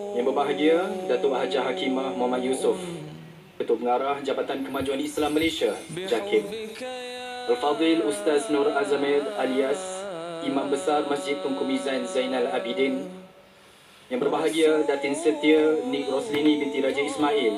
Yang berbahagia, Datuk Hajah Hakimah Muhammad Yusof, Ketua Pengarah Jabatan Kemajuan Islam Malaysia, JAKIM. Al-Fadhil Ustaz Nur Azamil alias Imam Besar Masjid Tunku Mizan Zainal Abidin. Yang berbahagia, Datin Setia Nik Roslini binti Raja Ismail,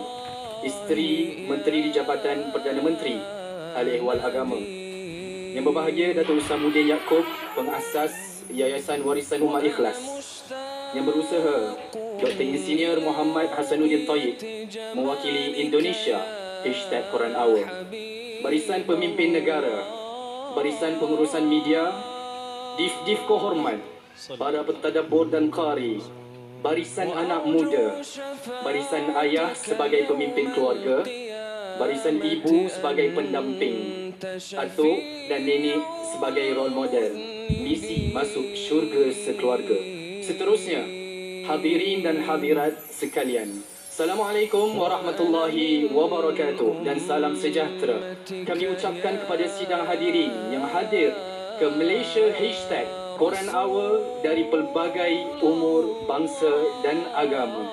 isteri Menteri di Jabatan Perdana Menteri Ahli-Ehwal Agama. Yang berbahagia, Datuk Usamuddin Yaakob, pengasas Yayasan Warisan Umat Ikhlas. Yang berusaha, Dr. Insinyur Muhammad Hasanuddin Thayyib, mewakili Indonesia, #Quran Hour. Barisan Pemimpin Negara, Barisan Pengurusan Media, Div-Div Kohormat, para pentadabbur dan qari, Barisan Anak Muda, Barisan Ayah sebagai pemimpin keluarga, Barisan Ibu sebagai pendamping, atuk dan nenek sebagai role model, misi masuk syurga sekeluarga. Seterusnya, hadirin dan hadirat sekalian, Assalamualaikum warahmatullahi wabarakatuh dan salam sejahtera kami ucapkan kepada sidang hadirin yang hadir ke Malaysia #Quran Hour dari pelbagai umur, bangsa dan agama.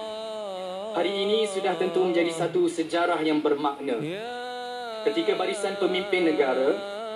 Hari ini sudah tentu menjadi satu sejarah yang bermakna ketika barisan pemimpin negara,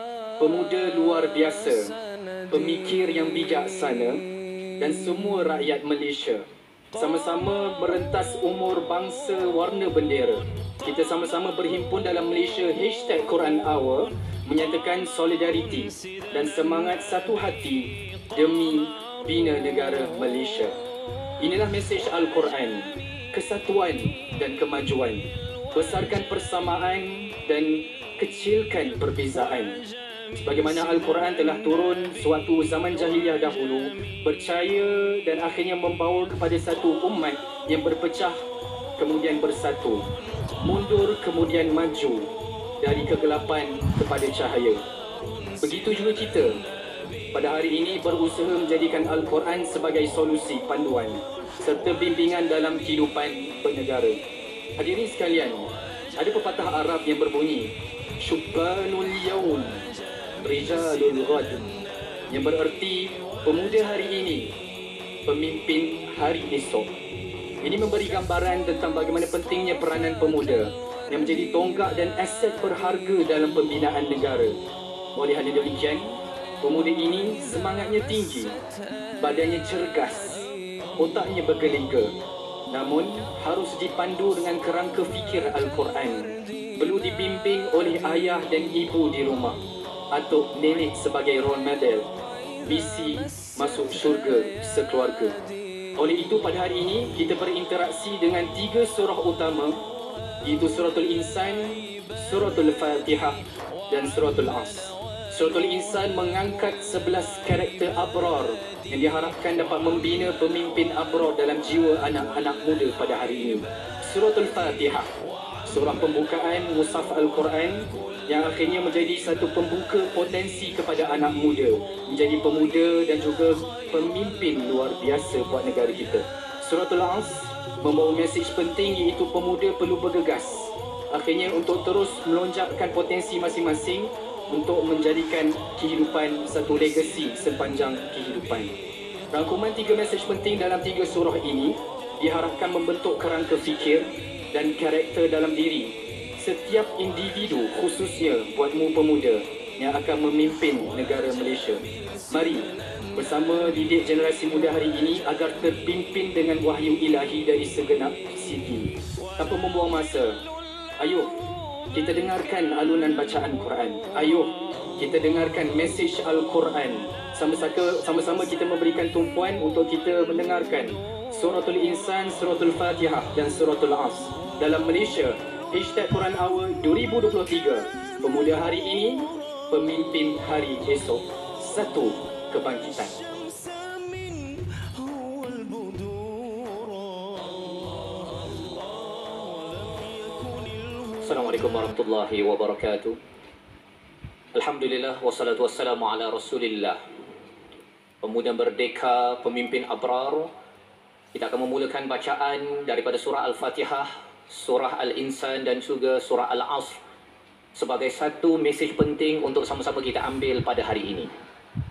pemuda luar biasa, pemikir yang bijaksana dan semua rakyat Malaysia sama-sama merentas umur bangsa warna bendera. Kita sama-sama berhimpun dalam Malaysia #Quran Hour menyatakan solidariti dan semangat satu hati demi bina negara Malaysia. Inilah mesej Al-Quran, kesatuan dan kemajuan. Besarkan persamaan dan kecilkan perbezaan. Sebagaimana Al-Quran telah turun suatu zaman jahiliah dahulu, percaya dan akhirnya membawa kepada satu umat yang berpecah kemudian bersatu, mundur kemudian maju, dari kegelapan kepada cahaya. Begitu juga kita pada hari ini berusaha menjadikan Al-Quran sebagai solusi, panduan serta bimbingan dalam kehidupan bernegara. Hadirin sekalian, ada pepatah Arab yang berbunyi Syubbanul Yawm Rijalul Ghad, yang bererti pemuda hari ini, pemimpin hari esok. Ini memberi gambaran tentang bagaimana pentingnya peranan pemuda yang menjadi tonggak dan aset berharga dalam pembinaan negara. Oleh hal demikian, pemuda ini semangatnya tinggi, badannya cergas, otaknya bergelega, namun harus dipandu dengan kerangka fikir Al-Quran. Perlu dibimbing oleh ayah dan ibu di rumah atau nenek sebagai role model, misi masuk syurga sekeluarga. Oleh itu pada hari ini kita berinteraksi dengan 3 surah utama, iaitu Suratul Insan, Suratul Fatihah dan Suratul As. Suratul Insan mengangkat 11 karakter abrar yang diharapkan dapat membina pemimpin abrar dalam jiwa anak-anak muda pada hari ini. Suratul Fatihah, surah pembukaan mushaf Al-Quran yang akhirnya menjadi satu pembuka potensi kepada anak muda menjadi pemuda dan juga pemimpin luar biasa buat negara kita. Suratul As membawa mesej penting iaitu pemuda perlu bergegas akhirnya untuk terus melonjakkan potensi masing-masing untuk menjadikan kehidupan satu legasi sepanjang kehidupan. Rangkuman 3 mesej penting dalam 3 surah ini diharapkan membentuk kerangka fikir dan karakter dalam diri setiap individu, khususnya buatmu pemuda yang akan memimpin negara Malaysia. Mari bersama didik generasi muda hari ini agar terpimpin dengan wahyu ilahi dari segenap segi. Tanpa membuang masa, ayuh kita dengarkan alunan bacaan Quran. Ayuh kita dengarkan mesej Al-Quran. Sama-sama kita memberikan tumpuan untuk kita mendengarkan Suratul Insan, Suratul Fatihah dan Suratul As dalam Malaysia #Quran Hour 2023. Pemuda hari ini, pemimpin hari esok. Satu kebangkitan. Assalamualaikum warahmatullahi wabarakatuh. Alhamdulillah wassalatu wassalamu ala Rasulillah. Pemuda merdeka, pemimpin abrar. Kita akan memulakan bacaan daripada surah Al-Fatihah, surah Al-Insan dan juga surah Al-Asr sebagai satu mesej penting untuk sama-sama kita ambil pada hari ini.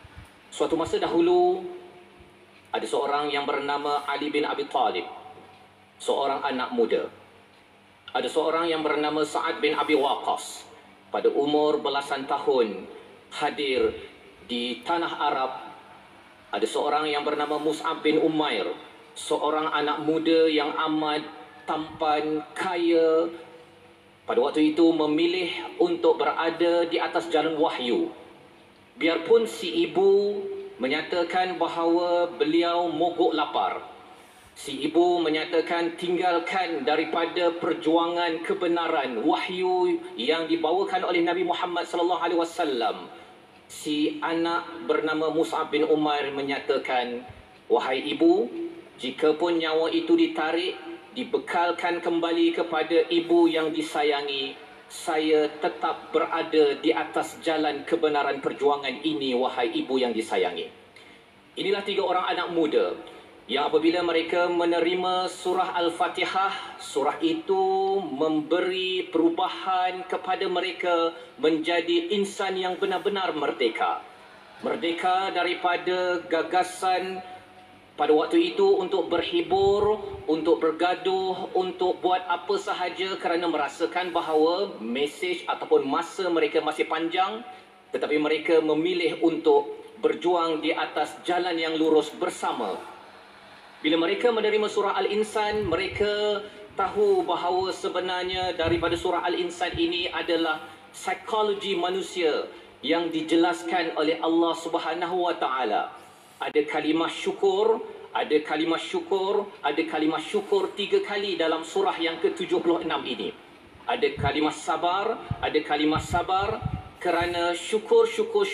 Suatu masa dahulu ada seorang yang bernama Ali bin Abi Talib. seorang anak muda. Ada seorang yang bernama Sa'ad bin Abi Waqqas. Pada umur belasan tahun hadir di tanah Arab. Ada seorang yang bernama Mus'ab bin Umair, seorang anak muda yang amat tampan, kaya. Pada waktu itu memilih untuk berada di atas jalan wahyu. Biarpun si ibu menyatakan bahawa beliau mogok lapar. Si ibu menyatakan tinggalkan daripada perjuangan kebenaran wahyu yang dibawakan oleh Nabi Muhammad sallallahu alaihi wasallam. Si anak bernama Mus'ab bin Umair menyatakan, wahai ibu, jikapun nyawa itu ditarik, dibekalkan kembali kepada ibu yang disayangi, saya tetap berada di atas jalan kebenaran perjuangan ini, wahai ibu yang disayangi. Inilah 3 orang anak muda yang apabila mereka menerima surah Al-Fatihah, surah itu memberi perubahan kepada mereka menjadi insan yang benar-benar merdeka. Merdeka daripada gagasan pada waktu itu untuk berhibur, untuk bergaduh, untuk buat apa sahaja kerana merasakan bahawa mesej ataupun masa mereka masih panjang, tetapi mereka memilih untuk berjuang di atas jalan yang lurus bersama. Bila mereka menerima surah Al-Insan, mereka tahu bahawa sebenarnya daripada surah Al-Insan ini adalah psikologi manusia yang dijelaskan oleh Allah Subhanahu wa taala. Ada kalimah syukur, ada kalimah syukur, ada kalimah syukur 3 kali dalam surah yang ke-76 ini. Ada kalimah sabar, ada kalimah sabar kerana syukur,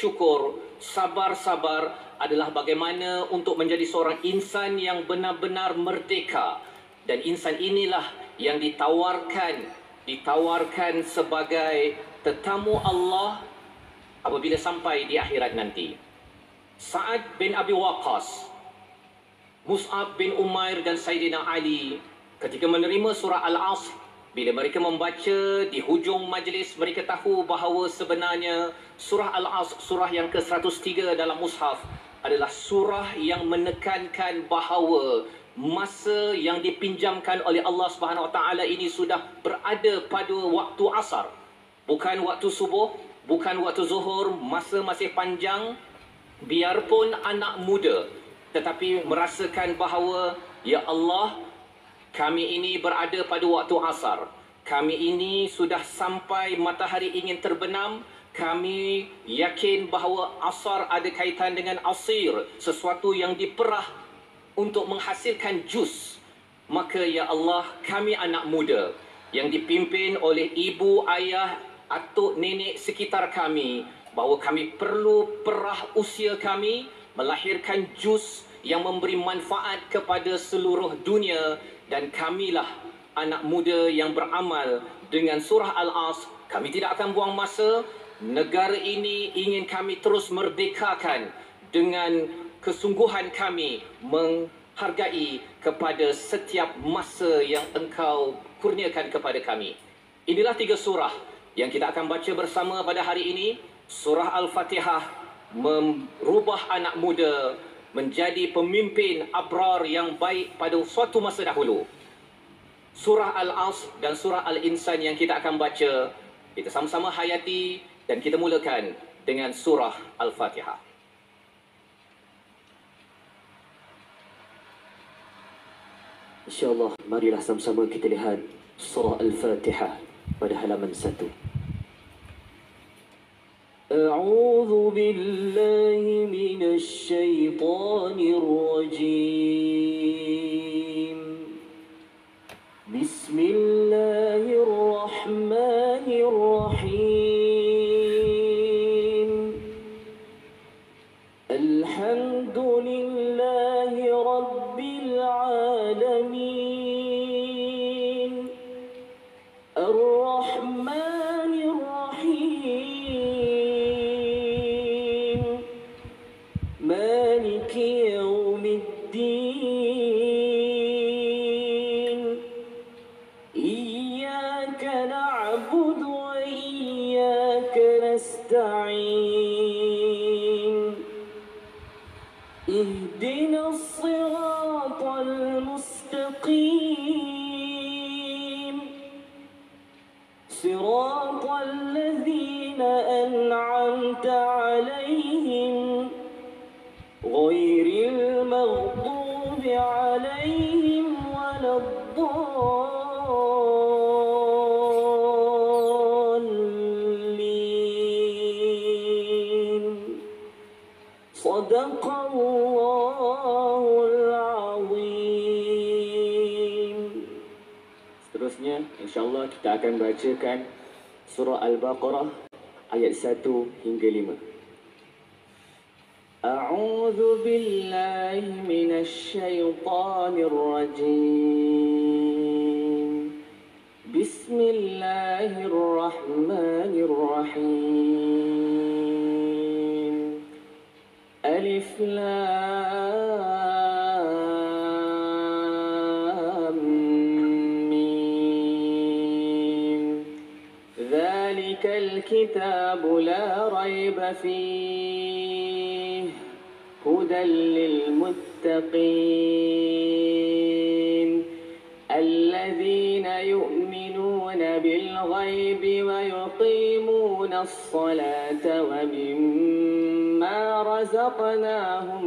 sabar adalah bagaimana untuk menjadi seorang insan yang benar-benar merdeka. Dan insan inilah yang ditawarkan sebagai tetamu Allah apabila sampai di akhirat nanti. Sa'ad bin Abi Waqqas, Mus'ab bin Umair dan Sayyidina Ali ketika menerima surah Al-Asr, bila mereka membaca di hujung majlis, mereka tahu bahawa sebenarnya surah Al-Asr, surah yang ke-103 dalam mushaf, adalah surah yang menekankan bahawa masa yang dipinjamkan oleh Allah Subhanahu Wa Taala ini sudah berada pada waktu asar. Bukan waktu subuh, bukan waktu zuhur, masa masih panjang. Biarpun anak muda, tetapi merasakan bahawa, ya Allah, kami ini berada pada waktu asar. Kami ini sudah sampai matahari ingin terbenam. Kami yakin bahawa asar ada kaitan dengan asir, sesuatu yang diperah untuk menghasilkan jus. Maka ya Allah, kami anak muda yang dipimpin oleh ibu, ayah, atuk, nenek sekitar kami, bahawa kami perlu perah usia kami melahirkan jus yang memberi manfaat kepada seluruh dunia. Dan kamilah anak muda yang beramal dengan surah Al-Asr. Kami tidak akan buang masa. Negara ini ingin kami terus merdekakan dengan kesungguhan kami menghargai kepada setiap masa yang Engkau kurniakan kepada kami. Inilah 3 surah yang kita akan baca bersama pada hari ini. Surah Al-Fatihah merubah anak muda menjadi pemimpin abrar yang baik pada suatu masa dahulu. Surah Al-Asr dan surah Al-Insan yang kita akan baca, kita sama-sama hayati. Dan kita mulakan dengan surah Al-Fatihah. InsyaAllah, marilah sama-sama kita lihat surah Al-Fatihah pada halaman 1. A'udzu billahi minasy syaithanir rajim. Bismillahirrahmanirrahim. Alhamdulillahi Rabbil Alamin. Ar-Rahmanir Rahim. Maliki Yawmiddin. Iyyaka na'budu wa iyyaka nasta'in. اهدنا الصراط المستقيم عليهم ولا الضالين صدق الله العظيم. Seterusnya, insyaAllah kita akan bacakan surah Al-Baqarah ayat 1 hingga 5. A'udzu billahi minasy syaithanir rajim. Bismillahirrahmanirrahim. Alif Lam Mim. Dzalikal kitabu la raiba fihi hudan lil muttaqin alladzina yu'minuna bil ghaibi wa yuqimuna as-salata wa mimma razaqnahum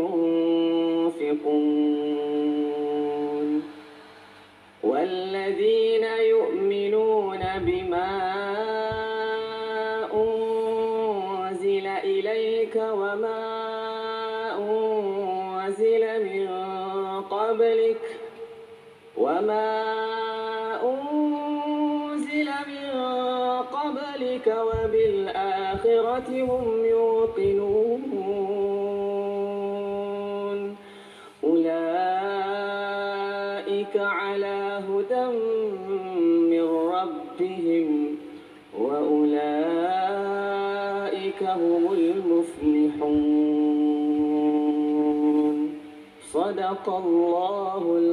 yunfiqun walladzina yu'minuna bima unzila ilayka wa ma من قبلك وما أنزل من قبلك وبالآخرة هم يوقنون أولئك على هدى من ربهم وأولئك هم المفلحون. Sadaqallahul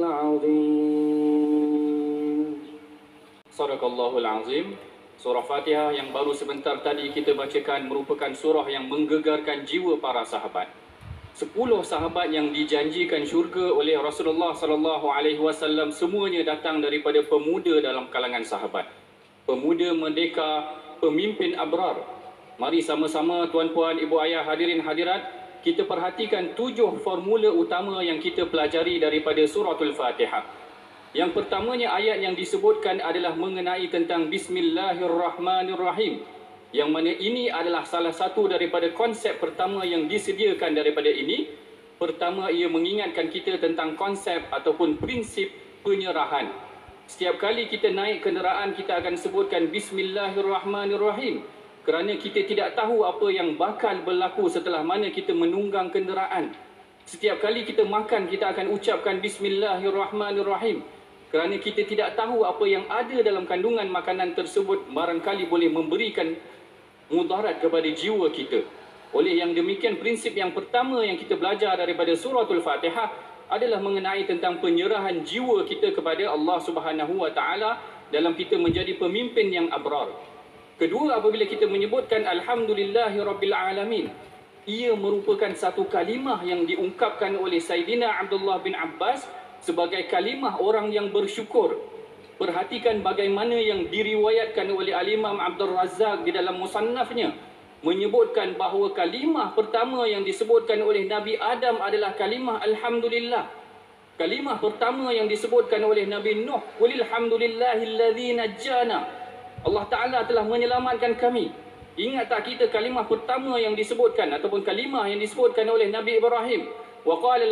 azim. Sadaqallahul azim. Surah Fatihah yang baru sebentar tadi kita bacakan merupakan surah yang menggegarkan jiwa para sahabat. 10 sahabat yang dijanjikan syurga oleh Rasulullah sallallahu alaihi wasallam semuanya datang daripada pemuda dalam kalangan sahabat. Pemuda merdeka, pemimpin abrar. Mari sama-sama tuan-puan, ibu ayah, hadirin hadirat, kita perhatikan 7 formula utama yang kita pelajari daripada suratul Fatihah. Yang pertamanya ayat yang disebutkan adalah mengenai tentang Bismillahirrahmanirrahim. Yang mana ini adalah salah satu daripada konsep pertama yang disediakan daripada ini. Pertama, ia mengingatkan kita tentang konsep ataupun prinsip penyerahan. Setiap kali kita naik kenderaan, kita akan sebutkan Bismillahirrahmanirrahim. Kerana kita tidak tahu apa yang bakal berlaku setelah mana kita menunggang kenderaan. Setiap kali kita makan, kita akan ucapkan Bismillahirrahmanirrahim. Kerana kita tidak tahu apa yang ada dalam kandungan makanan tersebut barangkali boleh memberikan mudarat kepada jiwa kita. Oleh yang demikian, prinsip yang pertama yang kita belajar daripada suratul Fatihah adalah mengenai tentang penyerahan jiwa kita kepada Allah Subhanahu wa taala dalam kita menjadi pemimpin yang abrar. Kedua, apabila kita menyebutkan Alhamdulillahirrabbilalamin, ia merupakan satu kalimah yang diungkapkan oleh Sayyidina Abdullah bin Abbas sebagai kalimah orang yang bersyukur. Perhatikan bagaimana yang diriwayatkan oleh Al-Imam Abdul Razak di dalam musannafnya, menyebutkan bahawa kalimah pertama yang disebutkan oleh Nabi Adam adalah kalimah Alhamdulillah. Kalimah pertama yang disebutkan oleh Nabi Nuh, Qulil hamdulillahillazi najjana, Allah Ta'ala telah menyelamatkan kami. Ingat tak kita kalimah pertama yang disebutkan ataupun kalimah yang disebutkan oleh Nabi Ibrahim? Wa qala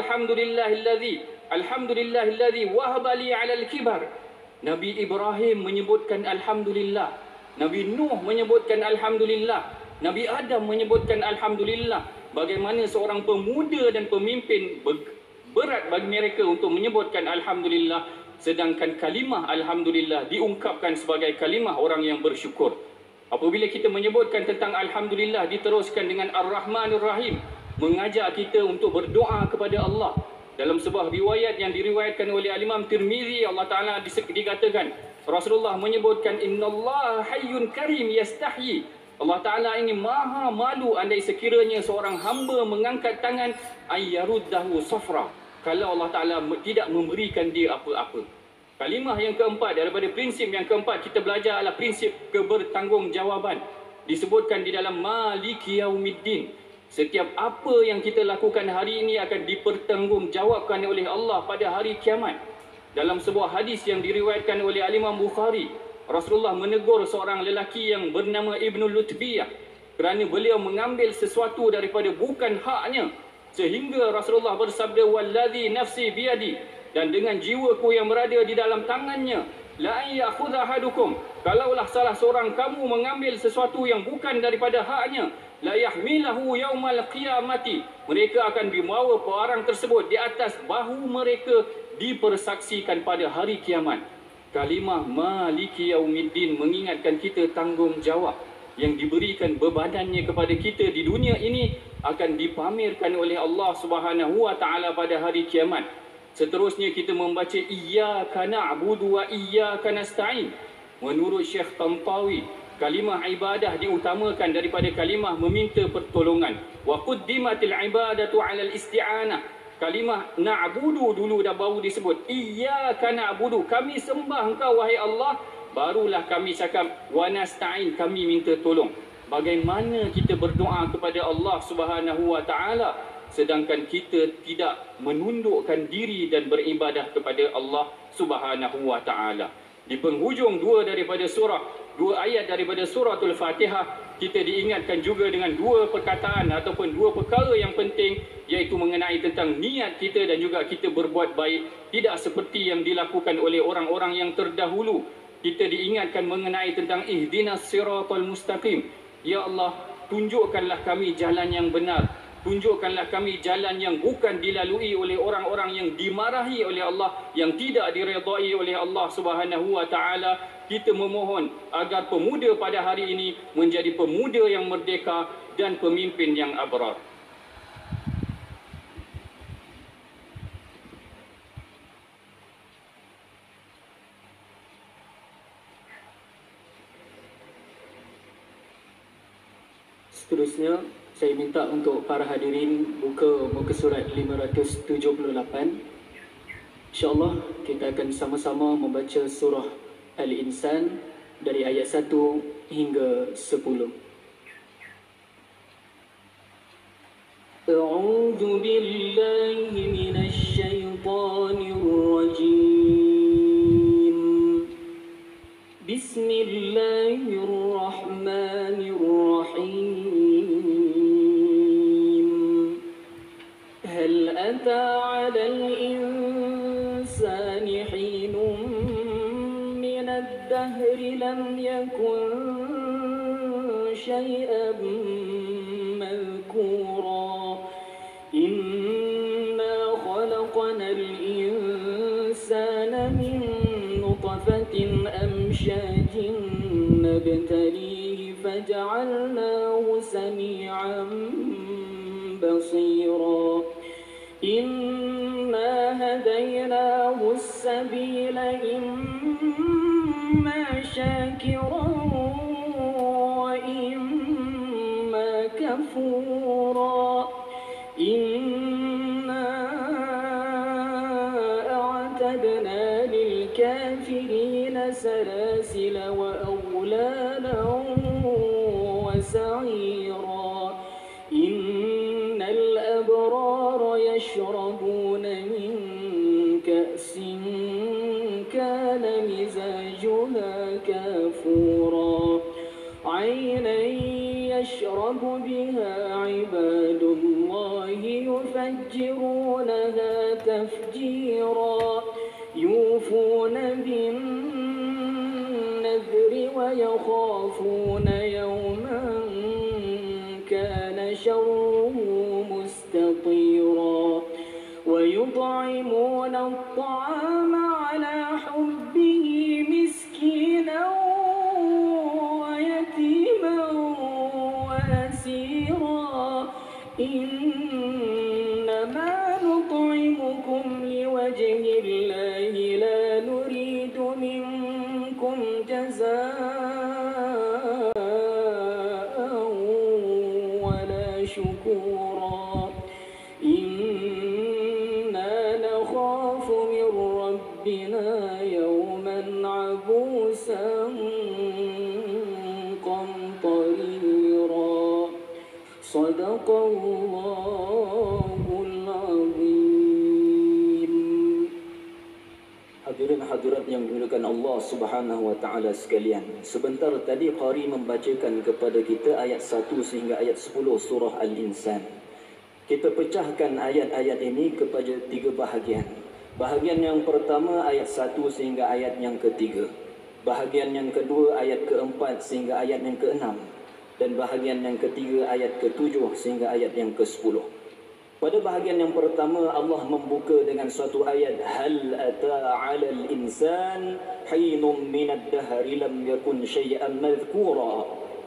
alhamdulillahillazi wahaba li 'alal kibar. Nabi Ibrahim menyebutkan alhamdulillah. Nabi Nuh menyebutkan alhamdulillah. Nabi Adam menyebutkan alhamdulillah. Bagaimana seorang pemuda dan pemimpin berat bagi mereka untuk menyebutkan alhamdulillah. Sedangkan kalimah Alhamdulillah diungkapkan sebagai kalimah orang yang bersyukur. Apabila kita menyebutkan tentang Alhamdulillah, diteruskan dengan Ar-Rahmanir Rahim, mengajak kita untuk berdoa kepada Allah. Dalam sebuah riwayat yang diriwayatkan oleh Al-Imam Tirmizi, Allah Ta'ala dikatakan, Rasulullah menyebutkan, Innallaha hayyun karim yastahyi. Allah Ta'ala ini maha malu andai sekiranya seorang hamba mengangkat tangan, ayyaruddahu safra, kalau Allah Ta'ala tidak memberikan dia apa-apa. Kalimah yang keempat, daripada prinsip yang keempat kita belajar adalah prinsip kebertanggungjawabkan. Disebutkan di dalam Maliki Yaumiddin. Setiap apa yang kita lakukan hari ini akan dipertanggungjawabkan oleh Allah pada hari kiamat. Dalam sebuah hadis yang diriwayatkan oleh Al-Imam Bukhari, Rasulullah menegur seorang lelaki yang bernama Ibnu Lutbiyah kerana beliau mengambil sesuatu daripada bukan haknya, sehingga Rasulullah bersabda, "Wallazi nafsi biyadi," dan dengan jiwaku yang berada di dalam tangannya, "La ya'khudha ahadukum," kalaulah salah seorang kamu mengambil sesuatu yang bukan daripada haknya, "la yahmilahu yaumal qiyamati," mereka akan dibawa barang tersebut di atas bahu mereka, dipersaksikan pada hari kiamat. Kalimah Maliki Yaumiddin mengingatkan kita tanggungjawab yang diberikan bebadannya kepada kita di dunia ini akan dipamerkan oleh Allah Subhanahu wa taala pada hari kiamat. Seterusnya kita membaca iyyaka na'budu wa iyyaka nasta'in. Menurut Syekh Tantawi, kalimah ibadah diutamakan daripada kalimah meminta pertolongan. Wa quddimatil ibadatu 'alal isti'anah. Kalimah na'budu dulu dah baru disebut. Iyyaka na'budu, kami sembah engkau wahai Allah. Barulah kami cakap wa nasta'in, kami minta tolong. Bagaimana kita berdoa kepada Allah Subhanahu wa taala sedangkan kita tidak menundukkan diri dan beribadah kepada Allah Subhanahu wa taala. Di penghujung dua ayat daripada suratul Fatihah, kita diingatkan juga dengan dua perkataan ataupun dua perkara yang penting, iaitu mengenai tentang niat kita dan juga kita berbuat baik, tidak seperti yang dilakukan oleh orang-orang yang terdahulu. Kita diingatkan mengenai tentang ihdinas siratal mustaqim. Ya Allah, tunjukkanlah kami jalan yang benar. Tunjukkanlah kami jalan yang bukan dilalui oleh orang-orang yang dimarahi oleh Allah, yang tidak diredai oleh Allah Subhanahu wa taala. Kita memohon agar pemuda pada hari ini menjadi pemuda yang merdeka dan pemimpin yang abrar. Seterusnya, saya minta untuk para hadirin buka muka surat 578. InsyaAllah kita akan sama-sama membaca surah Al-Insan dari ayat 1 hingga 10. A'udzu billahi minasy syaithanir rajim. Bismillahirrahmanirrahim. هل أتى على الإنسان حين من الدهر لم يكن شيئا مذكورا إنا خلقنا الإنسان من نطفة أمشاج نبتليه فجعلناه سميعا بصيرا إنا هديناه السبيل إما شاكرا وإما كفورا إنا أعتدنا للكافرين سلاسل وأغلالا وسعيرا إن الأبرار يشربون من كأس كان مزاجها كافورا عينا يشرب بها عباد الله يفجرونها تفجيرا يوفون بالنذر ويخافون يوما كان شره مستطيرا ويطعمون الطعام على حبه مسكينا ويتيما وأسيرا إنما نطعمكم لوجه الله لا نريد منكم جزاء ولا شكورا إنا نخاف من ربنا يوما عبوسا قمطريرا صدق الله العظيم. Hadirin hadirat yang dimuliakan Allah Subhanahu wa taala sekalian. Sebentar tadi qari membacakan kepada kita ayat 1 sehingga ayat 10 surah Al-Insan. Kita pecahkan ayat-ayat ini kepada 3 bahagian. Bahagian yang pertama ayat 1 sehingga ayat yang ketiga. Bahagian yang kedua ayat keempat sehingga ayat yang keenam. Dan bahagian yang ketiga ayat ke-7 sehingga ayat yang ke-10. Pada bahagian yang pertama Allah membuka dengan suatu ayat, hal ata 'alal insan hinun minad dahri lam yakun syai'an madhkura.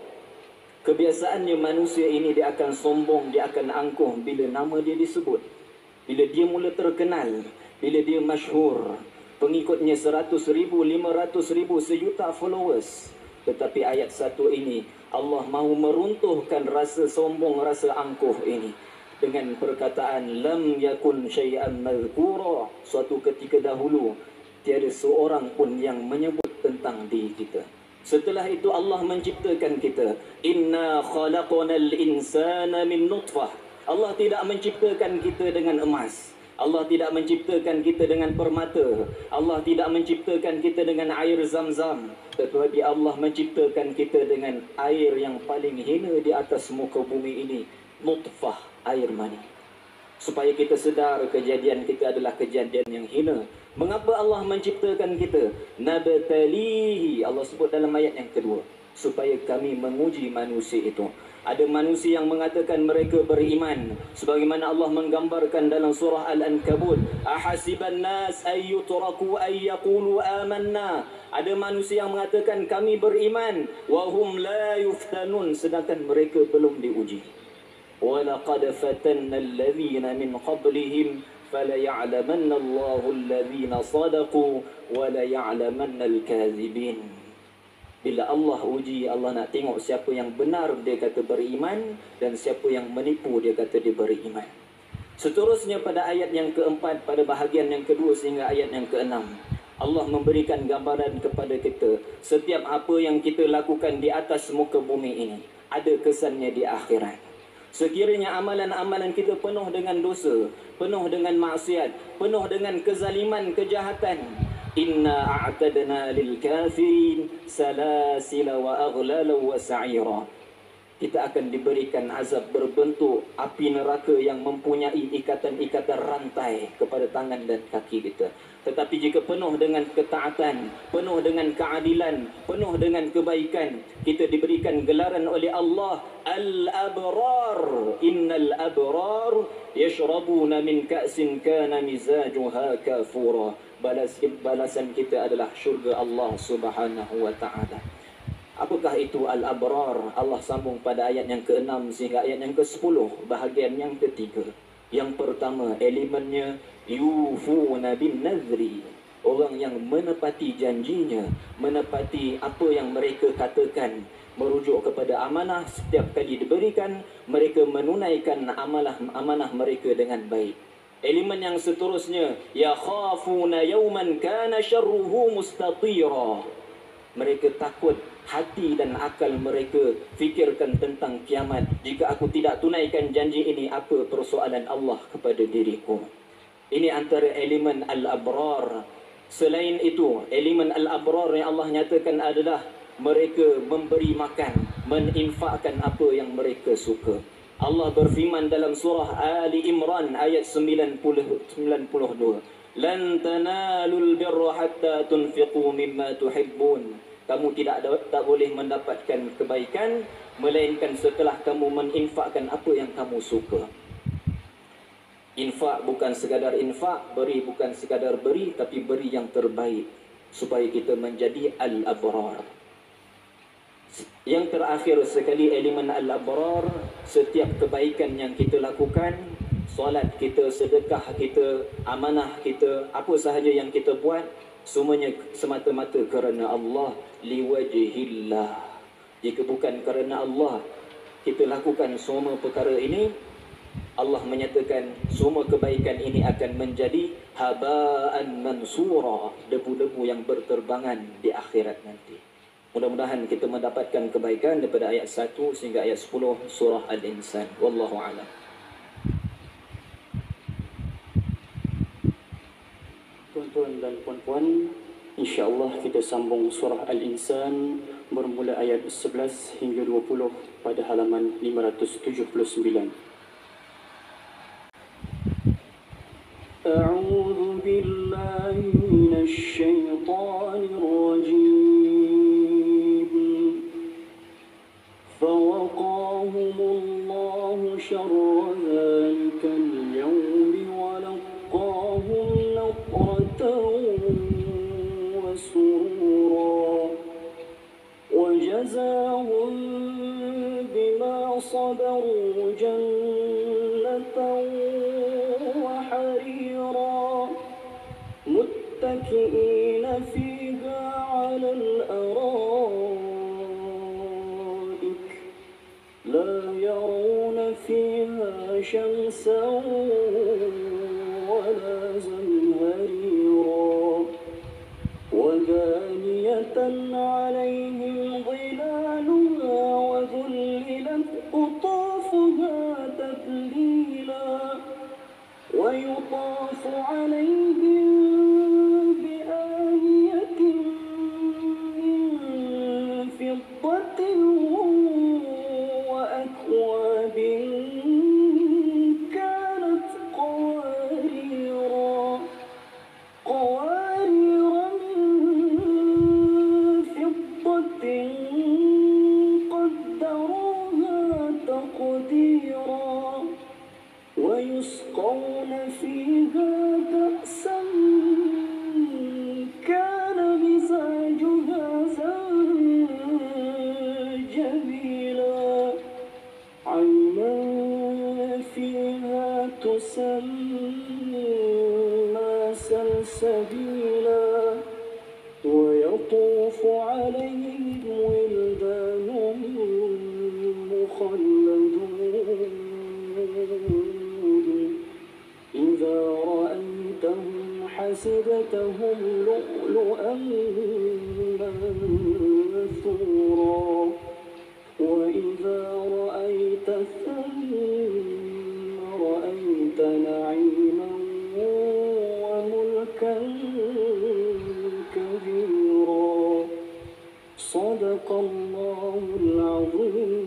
Kebiasaannya manusia ini dia akan sombong, dia akan angkuh bila nama dia disebut. Bila dia mula terkenal, bila dia masyhur, pengikutnya 100,000, 500,000, sejuta followers. Tetapi ayat 1 ini Allah mahu meruntuhkan rasa sombong, rasa angkuh ini dengan perkataan lam yakun syai'an madhkura. Suatu ketika dahulu tiada seorang pun yang menyebut tentang diri kita. Setelah itu Allah menciptakan kita. Inna khalaqnal insana min nutfah. Allah tidak menciptakan kita dengan emas. Allah tidak menciptakan kita dengan permata. Allah tidak menciptakan kita dengan air zam-zam. Tetapi Allah menciptakan kita dengan air yang paling hina di atas muka bumi ini. Nutfah, air mani. Supaya kita sedar kejadian kita adalah kejadian yang hina. Mengapa Allah menciptakan kita? Nabtalihi, Allah sebut dalam ayat yang kedua. Supaya kami menguji manusia itu. Ada manusia yang mengatakan mereka beriman. Sebagaimana Allah menggambarkan dalam surah Al-Ankabut. Ahasiban nas ayyutraku ayyaqulu amanna. Ada manusia yang mengatakan kami beriman. Wahum la yuftanun. Sedangkan mereka belum diuji. وَلَقَدْ فَتَنَّ الَّذِينَ مِنْ قَبْلِهِمْ فَلَيَعْلَمَنَّ اللَّهُ الَّذِينَ صَدَقُوا وَلَيَعْلَمَنَّ الْكَاذِبِينَ. Bila Allah uji, Allah nak tengok siapa yang benar dia kata beriman dan siapa yang menipu dia kata dia beriman. Seterusnya pada ayat yang keempat, pada bahagian yang kedua sehingga ayat yang keenam, Allah memberikan gambaran kepada kita setiap apa yang kita lakukan di atas muka bumi ini ada kesannya di akhirat. Sekiranya amalan-amalan kita penuh dengan dosa, penuh dengan maksiat, penuh dengan kezaliman, kejahatan, inna a'tadna lil kafirin salasila wa aghlala wa sa'ira. Kita akan diberikan azab berbentuk api neraka yang mempunyai ikatan-ikatan rantai kepada tangan dan kaki kita. Tetapi jika penuh dengan ketaatan, penuh dengan keadilan, penuh dengan kebaikan, kita diberikan gelaran oleh Allah Al-Abrar. Innal abrar yashrabuna min ka'sin kana mizajuha kafura. Balasan kita adalah syurga Allah Subhanahu wa ta'ala. Apakah itu Al-Abrar? Allah sambung pada ayat yang ke-6 sehingga ayat yang ke-10, bahagian yang ketiga. Yang pertama, elemennya yufuna bin nazri. Orang yang menepati janjinya, menepati apa yang mereka katakan, merujuk kepada amanah. Setiap kali diberikan, mereka menunaikan amanah mereka dengan baik. Elemen yang seterusnya, yakhafuna yawman kana syarruhu mustatira. Mereka takut, hati dan akal mereka fikirkan tentang kiamat. Jika aku tidak tunaikan janji ini, apa persoalan Allah kepada diriku? Ini antara elemen Al-Abrar. Selain itu, elemen Al-Abrar yang Allah nyatakan adalah mereka memberi makan, meninfakkan apa yang mereka suka. Allah berfirman dalam surah Ali Imran ayat 92. Lan tanalul birra hatta tunfiqu mimma tuhibbun. Kamu tak boleh mendapatkan kebaikan melainkan setelah kamu meninfakkan apa yang kamu suka. Infak bukan sekadar infak, beri bukan sekadar beri, tapi beri yang terbaik supaya kita menjadi al-abrar. Yang terakhir sekali elemen al-abrar, setiap kebaikan yang kita lakukan, solat kita, sedekah kita, amanah kita, apa sahaja yang kita buat, semuanya semata-mata kerana Allah, liwajhillah. Jika bukan kerana Allah kita lakukan semua perkara ini, Allah menyatakan semua kebaikan ini akan menjadi haba'an mansura, debu-debu yang berterbangan di akhirat nanti. Mudah-mudahan kita mendapatkan kebaikan daripada ayat 1 sehingga ayat 10 surah Al-Insan. Wallahu a'lam. Tuan-tuan dan puan-puan, insya-Allah kita sambung surah Al-Insan bermula ayat 11 hingga 20 pada halaman 579. A'udzu billahi minasy syaithanir rajim. فوقاهم الله شر ذلك اليوم ولقاهم نضرة وسرورا وجزاهم بما صبروا جنة وحريرا متكئين فيها على الأرائك لا يرون فيها شمسا ولا زمهريرا ودانية عليهم ظلالها وذللت قطافها تذليلا ويطاف عليهم بآنية من فضة وأكواب كانت قواريرا من فضة قدروها تقديرا ويسقون فيها كأسا كان مزاجها زنجبيلا عينا فيها تسمى سلسبيلا ويطوف عليهم ولدان مخلدون إذا رأيتهم حسبتهم لؤلؤا منثورا وإذا رأيت ثم رأيت نعيما وملكا كبيرا صدق الله العظيم.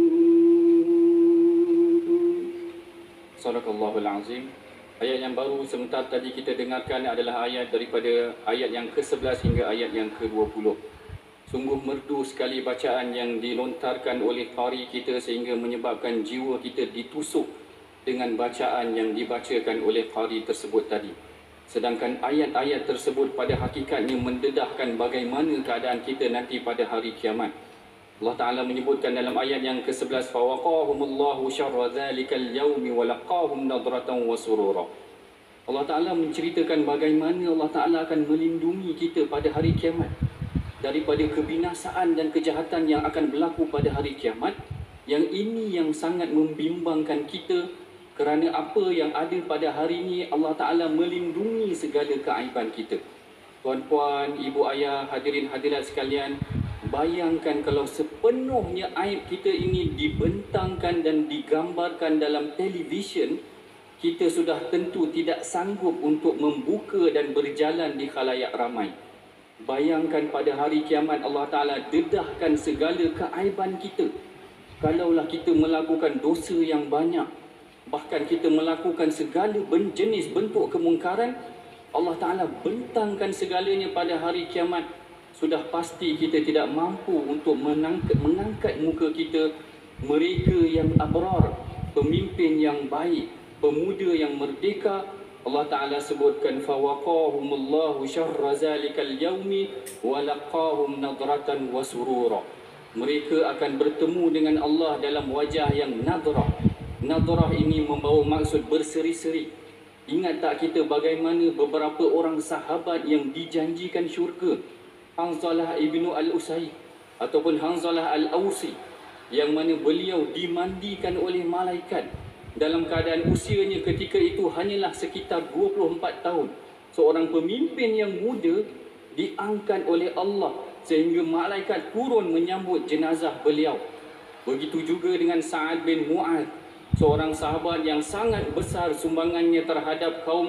Sadaqallahul Azim. Ayat yang baru sebentar tadi kita dengarkan adalah ayat daripada ayat yang ke-11 hingga ayat yang ke-20. Sungguh merdu sekali bacaan yang dilontarkan oleh qari kita sehingga menyebabkan jiwa kita ditusuk dengan bacaan yang dibacakan oleh qari tersebut tadi. Sedangkan ayat-ayat tersebut pada hakikatnya mendedahkan bagaimana keadaan kita nanti pada hari kiamat. Allah Ta'ala menyebutkan dalam ayat yang ke-11, فَوَقَاهُمُ شَرَّ ذَلِكَ الْيَوْمِ وَلَقَّاهُمْ نَضْرَةً وَسُرُورًا. Allah Ta'ala menceritakan bagaimana Allah Ta'ala akan melindungi kita pada hari kiamat daripada kebinasaan dan kejahatan yang akan berlaku pada hari kiamat. Yang ini yang sangat membimbangkan kita, kerana apa yang ada pada hari ini Allah Ta'ala melindungi segala keaiban kita. Tuan-puan, ibu ayah, hadirin hadirat sekalian, bayangkan kalau sepenuhnya aib kita ini dibentangkan dan digambarkan dalam televisyen, kita sudah tentu tidak sanggup untuk membuka dan berjalan di khalayak ramai. Bayangkan pada hari kiamat Allah Ta'ala dedahkan segala keaiban kita. Kalaulah kita melakukan dosa yang banyak, bahkan kita melakukan segala jenis bentuk kemungkaran, Allah Ta'ala bentangkan segalanya pada hari kiamat. Sudah pasti kita tidak mampu untuk mengangkat muka kita. Mereka yang abrar, pemimpin yang baik, pemuda yang merdeka, Allah Ta'ala sebutkan فَوَقَاهُمُ اللَّهُ شَرَّ ذَلِكَ الْيَوْمِ وَلَقَّاهُمْ نَضْرَةً وَسُرُورًا. Mereka akan bertemu dengan Allah dalam wajah yang nadrah. Nadrah ini membawa maksud berseri-seri. Ingat tak kita bagaimana beberapa orang sahabat yang dijanjikan syurga, Hanzalah ibnu Al-Usaid ataupun Hanzalah Al-Ausi, yang mana beliau dimandikan oleh malaikat dalam keadaan usianya ketika itu hanyalah sekitar 24 tahun. Seorang pemimpin yang muda diangkat oleh Allah sehingga malaikat turun menyambut jenazah beliau. Begitu juga dengan Sa'ad bin Mu'adz, seorang sahabat yang sangat besar sumbangannya terhadap kaum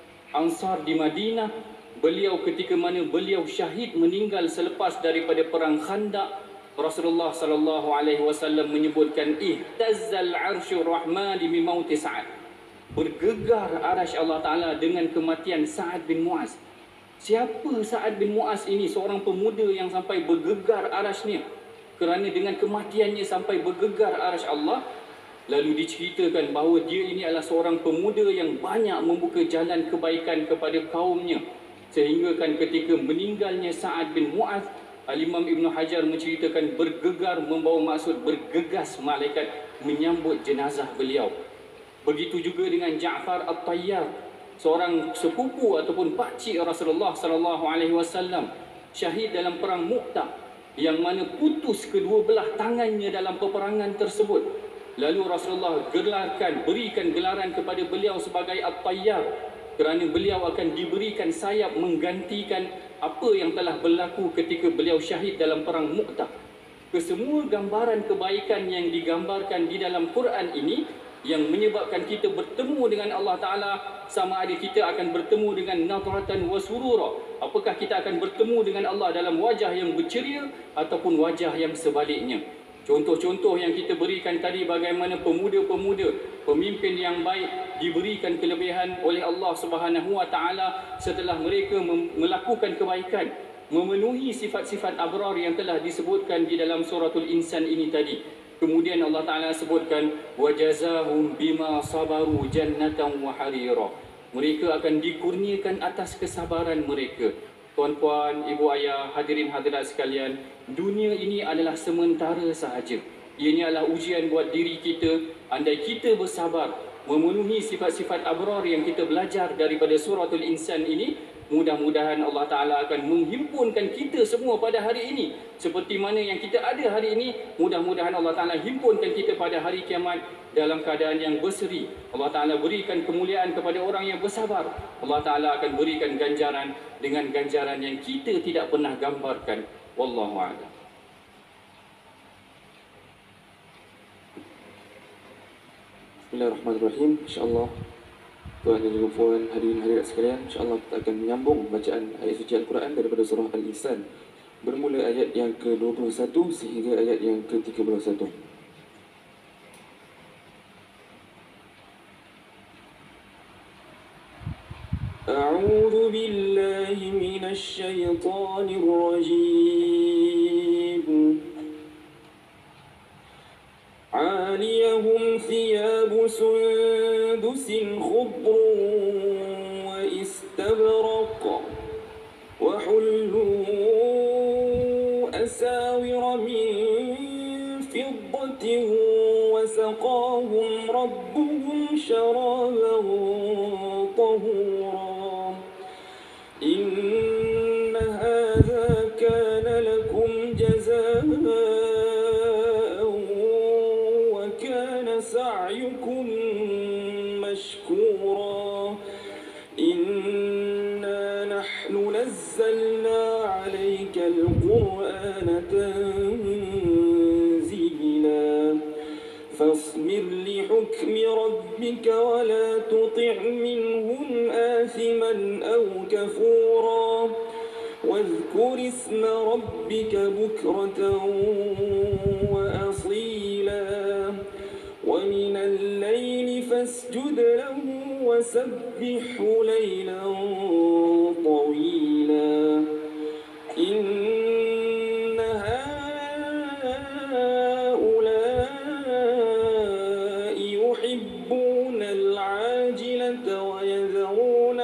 Ansar di Madinah. Beliau ketika mana beliau syahid meninggal selepas daripada perang Khandaq, Rasulullah sallallahu alaihi wasallam menyebutkan ihtazzal arsyur rahman bi mauti Sa'ad. Bergegar arasy Allah Taala dengan kematian Sa'ad bin Mu'adz. Siapa Sa'ad bin Mu'adz ini? Seorang pemuda yang sampai bergegar arasnya kerana dengan kematiannya sampai bergegar arasy Allah. Lalu diceritakan bahawa dia ini adalah seorang pemuda yang banyak membuka jalan kebaikan kepada kaumnya, sehingga kan ketika meninggalnya Sa'ad bin Mu'adz, Al-Imam Ibn Hajar menceritakan bergegar membawa maksud bergegas malaikat menyambut jenazah beliau. Begitu juga dengan Ja'far At-Tayyar, seorang sepupu ataupun pakcik Rasulullah sallallahu alaihi wasallam, syahid dalam perang Mu'tah, yang mana putus kedua belah tangannya dalam peperangan tersebut. Lalu Rasulullah berikan gelaran kepada beliau sebagai At-Tayyar, kerana beliau akan diberikan sayap menggantikan apa yang telah berlaku ketika beliau syahid dalam perang Mu'tah. Kesemua gambaran kebaikan yang digambarkan di dalam Quran ini yang menyebabkan kita bertemu dengan Allah Ta'ala, sama ada kita akan bertemu dengan nadratan wa surura, apakah kita akan bertemu dengan Allah dalam wajah yang berceria ataupun wajah yang sebaliknya. Contoh-contoh yang kita berikan tadi, bagaimana pemuda-pemuda, pemimpin yang baik diberikan kelebihan oleh Allah Subhanahu Wa Taala setelah mereka melakukan kebaikan, memenuhi sifat-sifat abrar yang telah disebutkan di dalam suratul Insan ini tadi. Kemudian Allah Taala sebutkan wajazahum bima sabaru jannatan wa harira. Mereka akan dikurniakan atas kesabaran mereka. Tuan-puan, ibu ayah, hadirin hadirat sekalian, dunia ini adalah sementara sahaja. Ianya adalah ujian buat diri kita. Andai kita bersabar, memenuhi sifat-sifat abrar yang kita belajar daripada suratul Insan ini, mudah-mudahan Allah Ta'ala akan menghimpunkan kita semua pada hari ini. Seperti mana yang kita ada hari ini, mudah-mudahan Allah Ta'ala himpunkan kita pada hari kiamat dalam keadaan yang berseri. Allah Ta'ala berikan kemuliaan kepada orang yang bersabar. Allah Ta'ala akan berikan ganjaran dengan ganjaran yang kita tidak pernah gambarkan. Wallahu a'lam. Bismillahirrahmanirrahim. InsyaAllah, tuan dan juga puan, hadirin hadirat sekalian, InsyaAllah kita akan menyambung bacaan ayat suci Al-Quran daripada surah Al-Insan, bermula ayat yang ke-21 sehingga ayat yang ke-31. أعوذ بالله من الشيطان الرجيم عاليهم ثياب سندس خضر واستبرق وحلوا أساور من فضة وسقاهم ربهم شرابا طهورا إن هذا كان لكم جزاء وكان سعيكم مشكورا إنا نحن نزلنا عليك القرآن تنزيلا فاصبر لحكم ربك ولا تطع منهم آثما أو كفورا واذكر اسم ربك بكرة وأصيلا ومن الليل فاسجد له وسبحه ليلا طويلا إن هؤلاء يحبون العاجلة ويذرون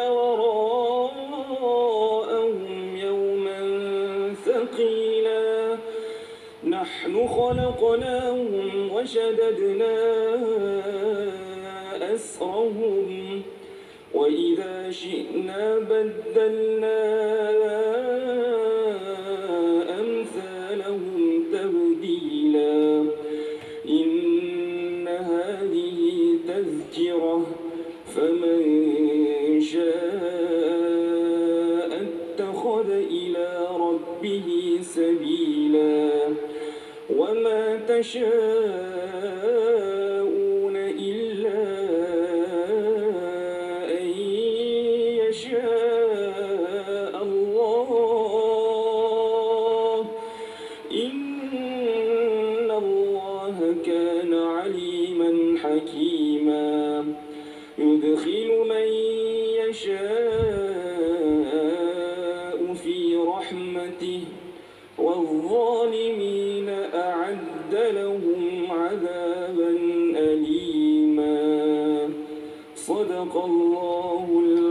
وراءهم يوما ثقيلا نحن خلقناهم وشددنا أسرهم وإذا شئنا بدلنا أمثالهم تبديلا إن هذه تذكرة فمن شاء اتخذ إلى ربه سبيلا وما تشاءون إلا أن يشاء الله إن الله كان عليما حكيما يدخل من يشاء في رحمته والظالمين أعد لهم عذابا أليما صدق الله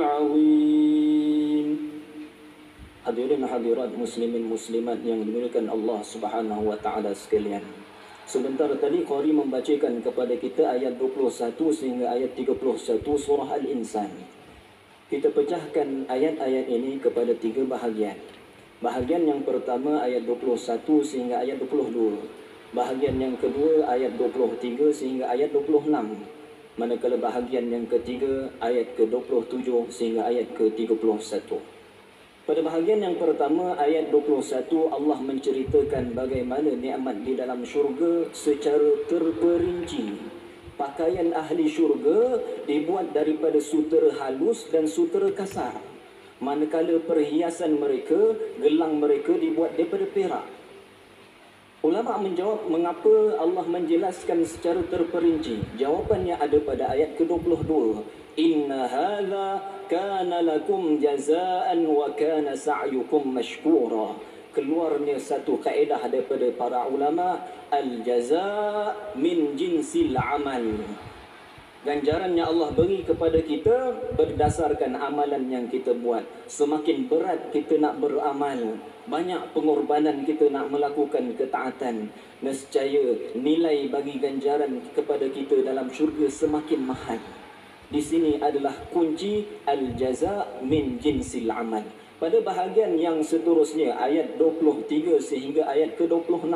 العظيم. Hadirin hadirat muslimin muslimat yang dimuliakan Allah Subhanahu wa taala sekalian. Sebentar tadi qari membacakan kepada kita ayat 21 sehingga ayat 31 surah Al-Insan. Kita pecahkan ayat-ayat ini kepada 3 bahagian. Bahagian yang pertama ayat 21 sehingga ayat 22. Bahagian yang kedua ayat 23 sehingga ayat 26. Manakala bahagian yang ketiga ayat ke-27 sehingga ayat ke-31. Pada bahagian yang pertama ayat 21 Allah menceritakan bagaimana nikmat di dalam syurga secara terperinci. Pakaian ahli syurga dibuat daripada sutera halus dan sutera kasar. Manakala perhiasan mereka, gelang mereka dibuat daripada perak. Ulama menjawab mengapa Allah menjelaskan secara terperinci. Jawapannya ada pada ayat ke-22. Inna hadza kana lakum jazaan wa kana sa'yukum mashkura. Keluarnya satu kaedah daripada para ulama, al-jaza' min jinsil amal. Ganjarannya Allah beri kepada kita berdasarkan amalan yang kita buat. Semakin berat kita nak beramal, banyak pengorbanan kita nak melakukan ketaatan, nescaya nilai bagi ganjaran kepada kita dalam syurga semakin mahal. Di sini adalah kunci al-jaza' min jinsil amal. Pada bahagian yang seterusnya ayat 23 sehingga ayat ke-26,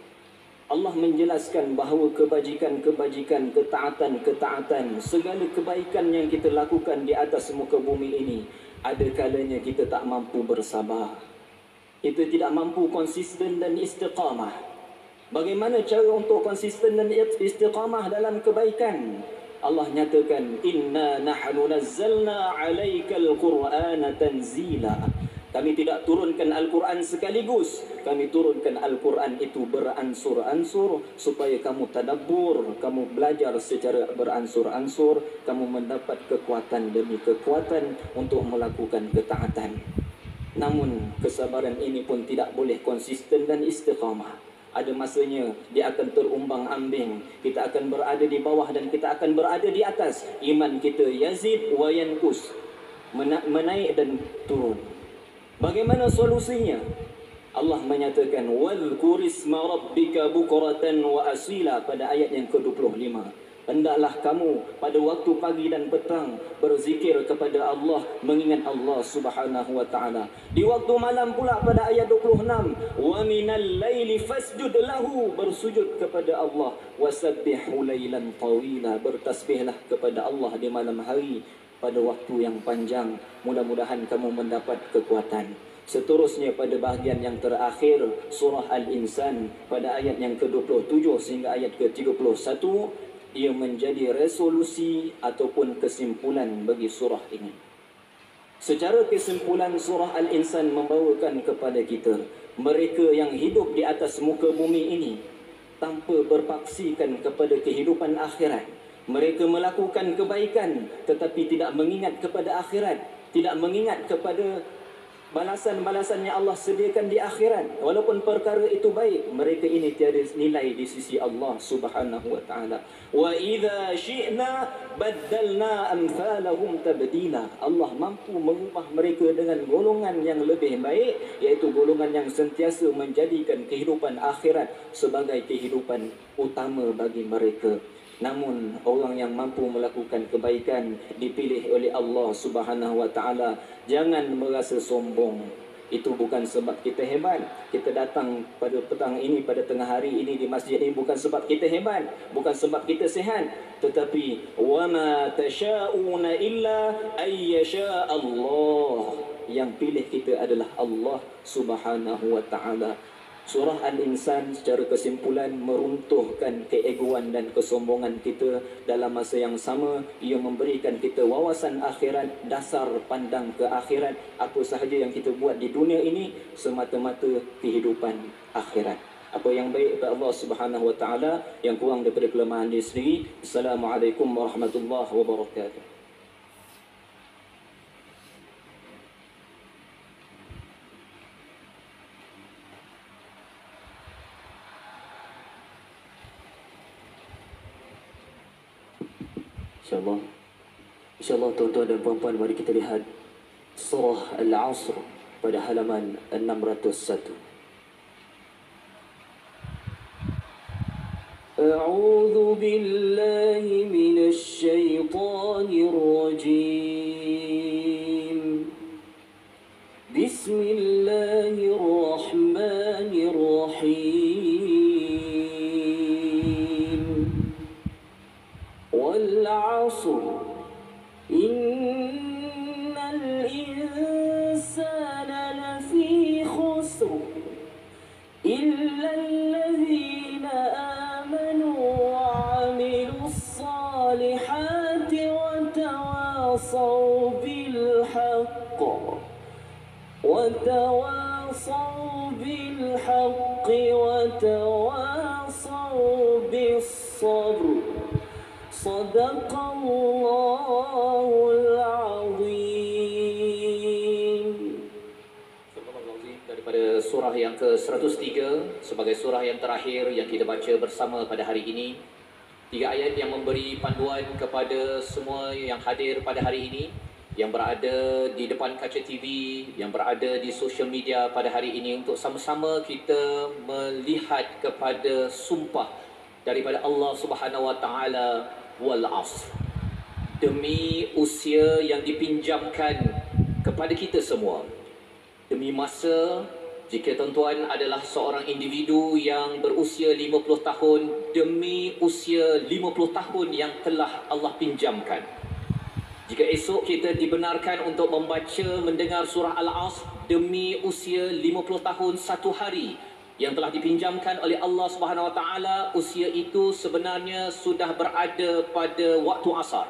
Allah menjelaskan bahawa kebajikan-kebajikan, ketaatan-ketaatan, segala kebaikan yang kita lakukan di atas muka bumi ini, ada kalanya kita tak mampu bersabar. Kita tidak mampu konsisten dan istiqamah. Bagaimana cara untuk konsisten dan istiqamah dalam kebaikan? Allah nyatakan, Inna nahnu nazzalna alaikal Qur'ana tanzila. Kami tidak turunkan Al-Quran sekaligus. Kami turunkan Al-Quran itu beransur-ansur supaya kamu tadabbur, kamu belajar secara beransur-ansur, kamu mendapat kekuatan demi kekuatan untuk melakukan ketaatan. Namun kesabaran ini pun tidak boleh konsisten dan istiqamah. Ada masanya dia akan terumbang-ambing. Kita akan berada di bawah dan kita akan berada di atas. Iman kita yazid wa yanqus, menaik dan turun. Bagaimana solusinya? Allah menyatakan wadhkurisma rabbika bukratan wa asila pada ayat yang ke-25. Hendaklah kamu pada waktu pagi dan petang berzikir kepada Allah, mengingat Allah Subhanahu wa taala. Di waktu malam pula pada ayat 26, wa minal laili fasjud lahu, bersujud kepada Allah, wasabbihu lailan tawila, bertasbihlah kepada Allah di malam hari pada waktu yang panjang. Mudah-mudahan kamu mendapat kekuatan. Seterusnya pada bahagian yang terakhir surah Al-Insan pada ayat yang ke-27 sehingga ayat ke-31, ia menjadi resolusi ataupun kesimpulan bagi surah ini. Secara kesimpulan surah Al-Insan membawakan kepada kita, mereka yang hidup di atas muka bumi ini tanpa berpaksikan kepada kehidupan akhirat. Mereka melakukan kebaikan tetapi tidak mengingat kepada akhirat, tidak mengingat kepada balasan-balasan yang Allah sediakan di akhirat. Walaupun perkara itu baik, mereka ini tiada nilai di sisi Allah Subhanahu wa taala. Wa idza syi'na baddalna amsalahum tabdila. Allah mampu mengubah mereka dengan golongan yang lebih baik, iaitu golongan yang sentiasa menjadikan kehidupan akhirat sebagai kehidupan utama bagi mereka. Namun orang yang mampu melakukan kebaikan dipilih oleh Allah Subhanahu wa taala. Jangan merasa sombong. Itu bukan sebab kita hebat. Kita datang pada petang ini, pada tengah hari ini di masjid ini bukan sebab kita hebat, bukan sebab kita sihat, tetapi wama tasyauna illa ay yasha Allah. yang pilih kita adalah Allah Subhanahu wa Ta'ala. Surah Al-Insan secara kesimpulan meruntuhkan keegoan dan kesombongan kita. Dalam masa yang sama, ia memberikan kita wawasan akhirat, dasar pandang ke akhirat. Apa sahaja yang kita buat di dunia ini semata-mata kehidupan akhirat. Apa yang baik daripada Allah Subhanahu wa Ta'ala, yang kurang daripada kelemahan diri sendiri. Assalamualaikum warahmatullahi wabarakatuh. InsyaAllah tuan-tuan dan puan-puan, mari kita lihat surah Al-Asr pada halaman 601. A'udzu billahi minasy syaithanir rajim. Bismillahirrahmanirrahim. Wal 'asr innal insana lafi khusr illa alladhina amanu wa 'amilus salihati wa tawasaw bil haqq wa tawasaw bis sabr. Sadaqallahul azim. Daripada surah yang ke-103 sebagai surah yang terakhir yang kita baca bersama pada hari ini. 3 ayat yang memberi panduan kepada semua yang hadir pada hari ini, yang berada di depan kaca TV, yang berada di social media pada hari ini, untuk sama-sama kita melihat kepada sumpah daripada Allah Subhanahu wa Ta'ala. Wal 'asr, demi usia yang dipinjamkan kepada kita semua, demi masa. Jika tuan-tuan adalah seorang individu yang berusia 50 tahun, demi usia 50 tahun yang telah Allah pinjamkan. Jika esok kita dibenarkan untuk membaca, mendengar surah Al-Asr, demi usia 50 tahun 1 hari yang telah dipinjamkan oleh Allah Subhanahu wa Ta'ala, usia itu sebenarnya sudah berada pada waktu asar.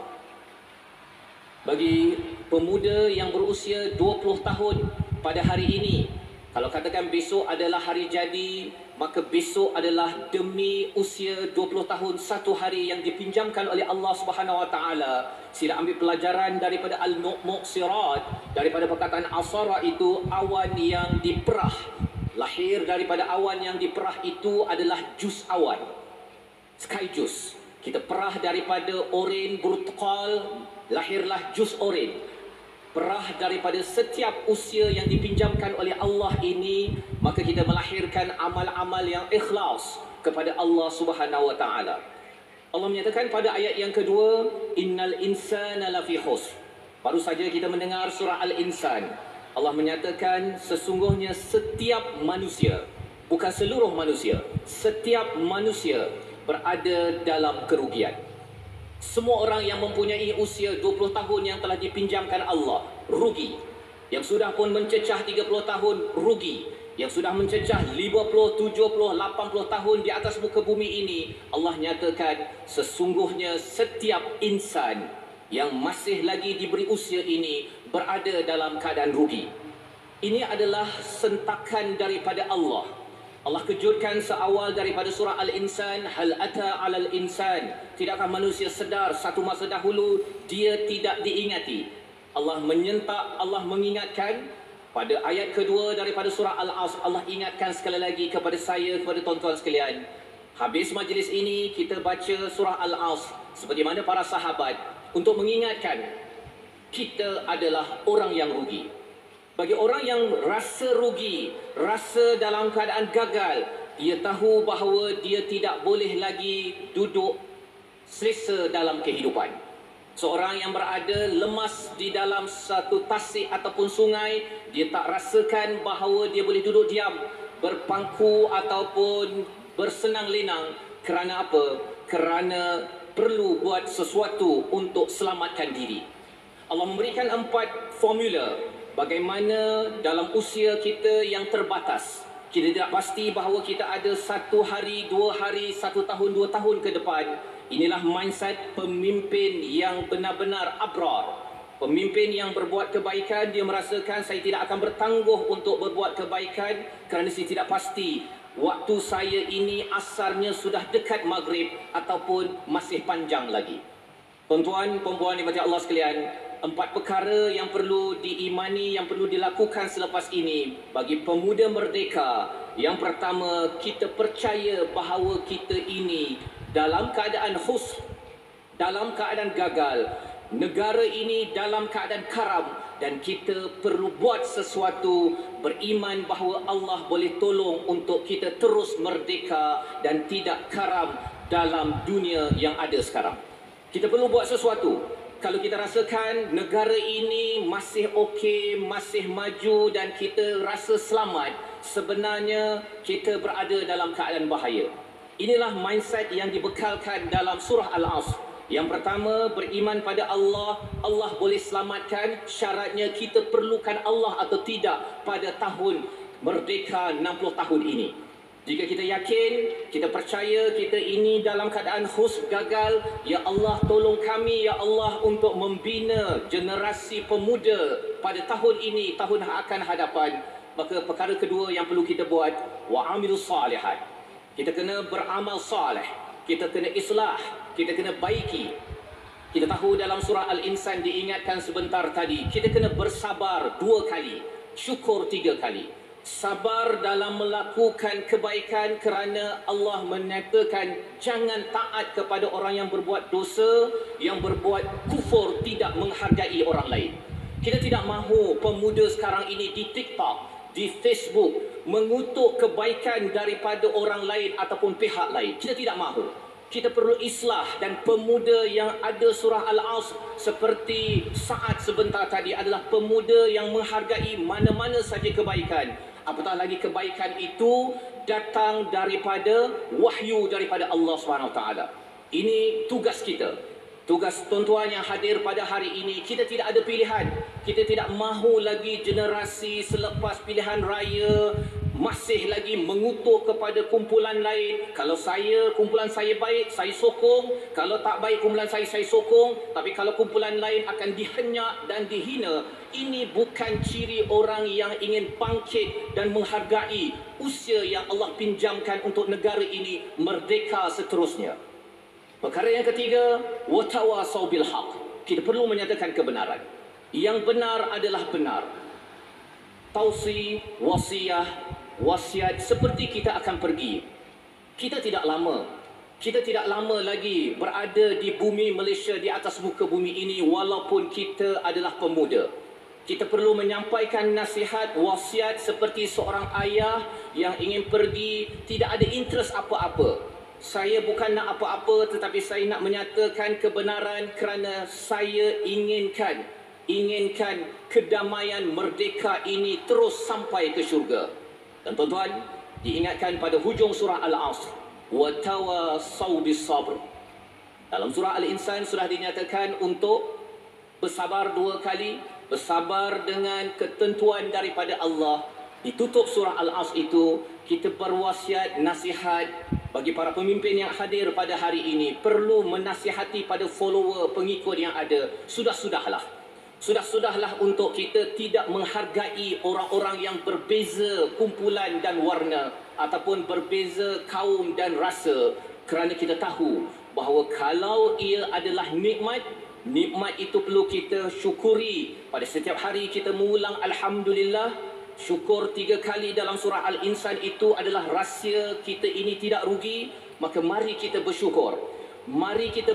Bagi pemuda yang berusia 20 tahun pada hari ini, kalau katakan besok adalah hari jadi, maka besok adalah demi usia 20 tahun 1 hari yang dipinjamkan oleh Allah Subhanahu wa Ta'ala. Sila ambil pelajaran daripada Al-Mu'sirat, daripada perkataan asara itu awan yang diperah. Lahir daripada awan yang diperah itu adalah jus awan, sky juice. Kita perah daripada oren bertukal, lahirlah jus oren. Perah daripada setiap usia yang dipinjamkan oleh Allah ini, maka kita melahirkan amal-amal yang ikhlas kepada Allah Subhanahu wa Ta'ala. Allah menyatakan pada ayat yang kedua, innal insana lafi khusr. Baru saja kita mendengar surah Al-Insan. Allah menyatakan sesungguhnya setiap manusia, bukan seluruh manusia, setiap manusia berada dalam kerugian. Semua orang yang mempunyai usia 20 tahun yang telah dipinjamkan Allah, rugi. Yang sudah pun mencecah 30 tahun, rugi. Yang sudah mencecah 50, 70, 80 tahun di atas muka bumi ini, Allah nyatakan sesungguhnya setiap insan yang masih lagi diberi usia ini berada dalam keadaan rugi. Ini adalah sentakan daripada Allah. Allah kejutkan seawal daripada surah Al-Insan, hal ata 'alal insan. Tidakkah manusia sedar satu masa dahulu dia tidak diingati? Allah menyentak, Allah mengingatkan. Pada ayat kedua daripada surah Al-Asr, Allah ingatkan sekali lagi kepada saya, kepada tuan-tuan sekalian. Habis majlis ini kita baca surah Al-Asr seperti mana para sahabat, untuk mengingatkan kita adalah orang yang rugi. Bagi orang yang rasa rugi, rasa dalam keadaan gagal, dia tahu bahawa dia tidak boleh lagi duduk selesa dalam kehidupan. Seorang yang berada lemas di dalam satu tasik ataupun sungai, dia tak rasakan bahawa dia boleh duduk diam, berpangku ataupun bersenang lenang. Kerana apa? Kerana perlu buat sesuatu untuk selamatkan diri. Allah memberikan 4 formula bagaimana dalam usia kita yang terbatas, kita tidak pasti bahawa kita ada 1 hari, 2 hari, 1 tahun, 2 tahun ke depan. Inilah mindset pemimpin yang benar-benar abrar. Pemimpin yang berbuat kebaikan, dia merasakan saya tidak akan bertangguh untuk berbuat kebaikan kerana saya tidak pasti waktu saya ini asarnya sudah dekat maghrib ataupun masih panjang lagi. Tuan-tuan, puan-puan dimati Allah sekalian, 4 perkara yang perlu diimani, yang perlu dilakukan selepas ini bagi pemuda merdeka. Yang pertama, kita percaya bahawa kita ini dalam keadaan khus, dalam keadaan gagal. Negara ini dalam keadaan karam dan kita perlu buat sesuatu, beriman bahawa Allah boleh tolong untuk kita terus merdeka dan tidak karam dalam dunia yang ada sekarang. Kita perlu buat sesuatu. Kalau kita rasakan negara ini masih okey, masih maju dan kita rasa selamat, sebenarnya kita berada dalam keadaan bahaya. Inilah mindset yang dibekalkan dalam surah Al-Asr. Yang pertama, beriman pada Allah. Allah boleh selamatkan. Syaratnya kita perlukan Allah atau tidak pada tahun merdeka 60 tahun ini. Jika kita yakin, kita percaya kita ini dalam keadaan khus gagal, ya Allah tolong kami ya Allah untuk membina generasi pemuda pada tahun ini, tahun akan hadapan. Maka perkara kedua yang perlu kita buat, wa amilus salihat. Kita kena beramal saleh. Kita kena islah, kita kena baiki. Kita tahu dalam surah Al-Insan diingatkan sebentar tadi, kita kena bersabar 2 kali, syukur 3 kali. Sabar dalam melakukan kebaikan kerana Allah menyatakan jangan taat kepada orang yang berbuat dosa, yang berbuat kufur, tidak menghargai orang lain. Kita tidak mahu pemuda sekarang ini di TikTok, di Facebook mengutuk kebaikan daripada orang lain ataupun pihak lain. Kita tidak mahu. Kita perlu islah, dan pemuda yang ada surah Al-Asr seperti Sa'ad sebentar tadi adalah pemuda yang menghargai mana-mana saja kebaikan. Apatah lagi kebaikan itu datang daripada wahyu daripada Allah SWT. Ini tugas kita. Tugas tuan-tuan yang hadir pada hari ini, kita tidak ada pilihan. Kita tidak mahu lagi generasi selepas pilihan raya masih lagi mengutuk kepada kumpulan lain. Kalau kumpulan saya baik, saya sokong. Kalau tak baik kumpulan saya sokong. Tapi kalau kumpulan lain akan dihenyak dan dihina. Ini bukan ciri orang yang ingin bangkit dan menghargai usia yang Allah pinjamkan untuk negara ini merdeka seterusnya. Perkara yang ketiga, watawasau bil haq. Kita perlu menyatakan kebenaran. Yang benar adalah benar. Tausi, wasiat seperti kita akan pergi. Kita tidak lama lagi berada di bumi Malaysia, di atas muka bumi ini, walaupun kita adalah pemuda. Kita perlu menyampaikan nasihat, wasiat seperti seorang ayah yang ingin pergi, tidak ada interest apa-apa. Saya bukan nak apa-apa, tetapi saya nak menyatakan kebenaran kerana saya inginkan kedamaian merdeka ini terus sampai ke syurga. Dan tuan-tuan, diingatkan pada hujung surah Al-Asr, wa tawassaw bis sabr. Dalam surah Al-Insan sudah dinyatakan untuk bersabar 2 kali, bersabar dengan ketentuan daripada Allah. Ditutup surah Al-Asr itu, kita berwasiat, nasihat bagi para pemimpin yang hadir pada hari ini, perlu menasihati pada follower, pengikut yang ada. Sudah-sudahlah untuk kita tidak menghargai orang-orang yang berbeza kumpulan dan warna ataupun berbeza kaum dan rasa, kerana kita tahu bahawa kalau ia adalah nikmat itu perlu kita syukuri. Pada setiap hari kita mengulang Alhamdulillah. Syukur 3 kali dalam surah Al-Insan itu adalah rahsia kita ini tidak rugi. Maka mari kita bersyukur. Mari kita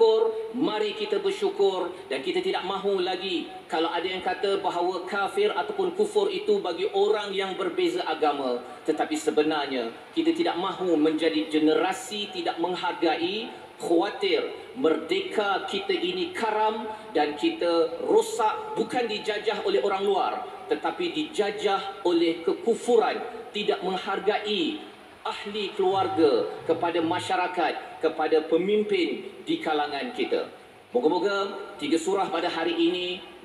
bersyukur. Dan kita tidak mahu lagi kalau ada yang kata bahawa kafir ataupun kufur itu bagi orang yang berbeza agama. Tetapi sebenarnya kita tidak mahu menjadi generasi tidak menghargai. Khawatir merdeka kita ini karam dan kita rosak, bukan dijajah oleh orang luar, tetapi dijajah oleh kekufuran, tidak menghargai ahli keluarga, kepada masyarakat, kepada pemimpin di kalangan kita. Moga-moga 3 surah pada hari ini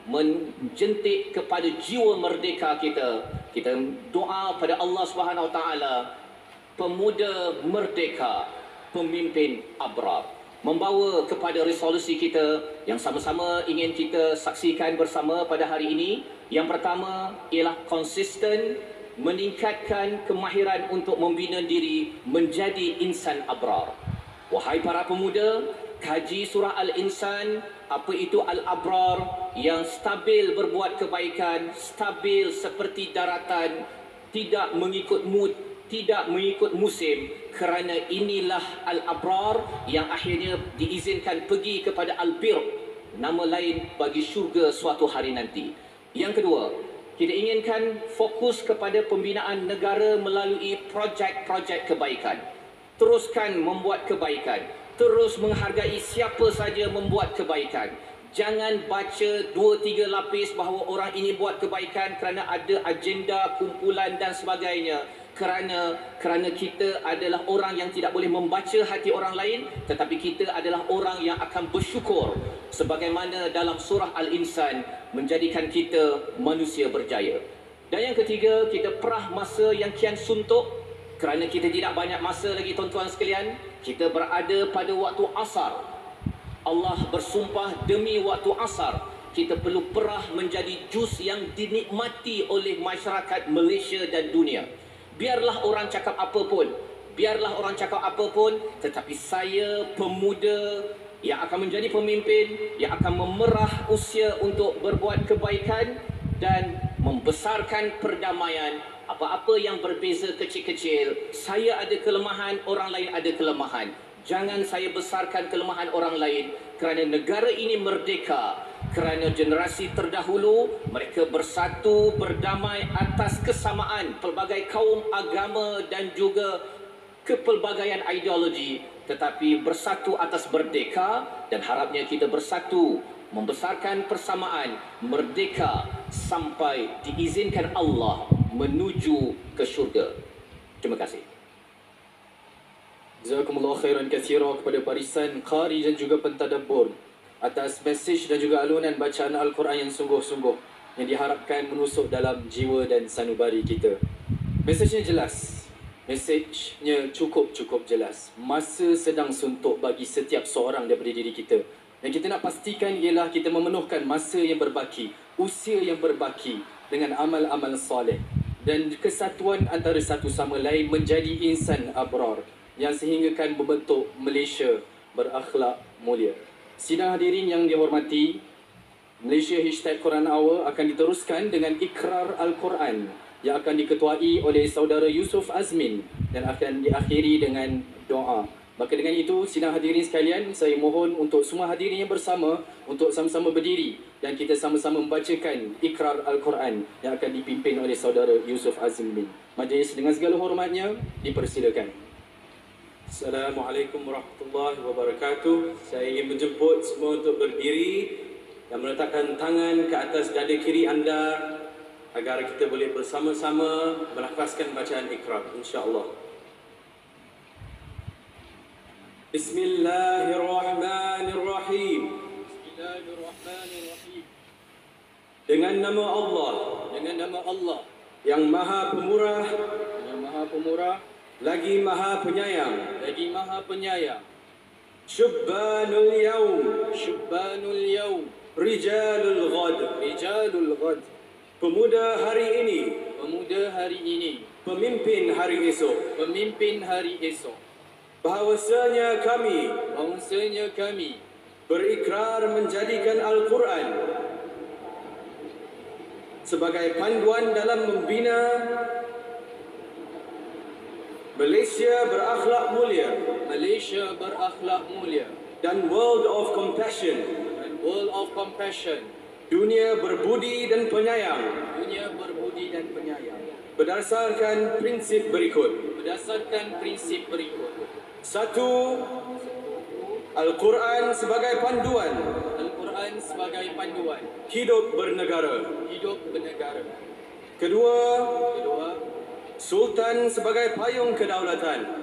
menjentik kepada jiwa merdeka kita. Kita doa pada Allah Subhanahu Wa Taala, pemuda merdeka, pemimpin abrar, membawa kepada resolusi kita yang sama-sama ingin kita saksikan bersama pada hari ini. Yang pertama ialah konsisten meningkatkan kemahiran untuk membina diri menjadi insan abrar. Wahai para pemuda, kaji surah Al-Insan, apa itu Al-Abrar, yang stabil berbuat kebaikan, stabil seperti daratan, tidak mengikut mood, tidak mengikut musim, kerana inilah Al-Abrar yang akhirnya diizinkan pergi kepada Al-Bir, nama lain bagi syurga suatu hari nanti. Yang kedua, kita inginkan fokus kepada pembinaan negara melalui projek-projek kebaikan. Teruskan membuat kebaikan, terus menghargai siapa saja membuat kebaikan. Jangan baca 2-3 lapis bahawa orang ini buat kebaikan kerana ada agenda, kumpulan dan sebagainya. Kerana kita adalah orang yang tidak boleh membaca hati orang lain, tetapi kita adalah orang yang akan bersyukur sebagaimana dalam surah Al-Insan menjadikan kita manusia berjaya. Dan yang ketiga, kita perah masa yang kian suntuk. Kerana kita tidak banyak masa lagi tuan-tuan sekalian, kita berada pada waktu asar. Allah bersumpah demi waktu asar, kita perlu perah menjadi juz yang dinikmati oleh masyarakat Malaysia dan dunia. Biarlah orang cakap apa pun, tetapi saya pemuda yang akan menjadi pemimpin, yang akan memerah usia untuk berbuat kebaikan dan membesarkan perdamaian. Apa-apa yang berbeza kecil-kecil, saya ada kelemahan, orang lain ada kelemahan. Jangan saya besarkan kelemahan orang lain, kerana negara ini merdeka, kerana generasi terdahulu mereka bersatu, berdamai atas kesamaan pelbagai kaum, agama dan juga kepelbagaian ideologi, tetapi bersatu atas merdeka. Dan harapnya kita bersatu membesarkan persamaan, merdeka sampai diizinkan Allah menuju ke syurga. Terima kasih. Jazakumullah khairan katsira kepada barisan qari dan juga pentadabbur atas mesej dan juga alunan bacaan Al-Quran yang sungguh-sungguh yang diharapkan menusuk dalam jiwa dan sanubari kita. Mesejnya jelas. Mesejnya cukup jelas. Masa sedang suntuk bagi setiap seorang daripada diri kita. Yang kita nak pastikan ialah kita memenuhkan masa yang berbaki, usia yang berbaki dengan amal-amal soleh dan kesatuan antara satu sama lain menjadi insan abrar yang sehinggakan membentuk Malaysia berakhlak mulia. Sidang hadirin yang dihormati, Malaysia #Quran Hour akan diteruskan dengan ikrar Al-Quran yang akan diketuai oleh saudara Yusuf Azmin dan akan diakhiri dengan doa. Maka dengan itu, sidang hadirin sekalian, saya mohon untuk semua hadirin yang bersama untuk sama-sama berdiri dan kita sama-sama membacakan ikrar Al-Quran yang akan dipimpin oleh saudara Yusuf Azmin. Majlis dengan segala hormatnya dipersilakan. Assalamualaikum warahmatullahi wabarakatuh. Saya ingin menjemput semua untuk berdiri dan meletakkan tangan ke atas dada kiri anda agar kita boleh bersama-sama melafazkan bacaan ikrar, insya-Allah. Bismillahirrahmanirrahim. Bismillahirrahmanirrahim. Dengan nama Allah yang Maha Pemurah, lagi Maha Penyayang. Syubbanul Yaum, Rijalul Ghad. Pemuda hari ini, pemimpin hari esok. Bahawasanya kami berikrar menjadikan Al-Quran sebagai panduan dalam membina Malaysia berakhlak mulia dan world of compassion, dunia berbudi dan penyayang, berdasarkan prinsip berikut. 1. Al-Quran sebagai panduan hidup bernegara. 2. Sultan sebagai payung kedaulatan,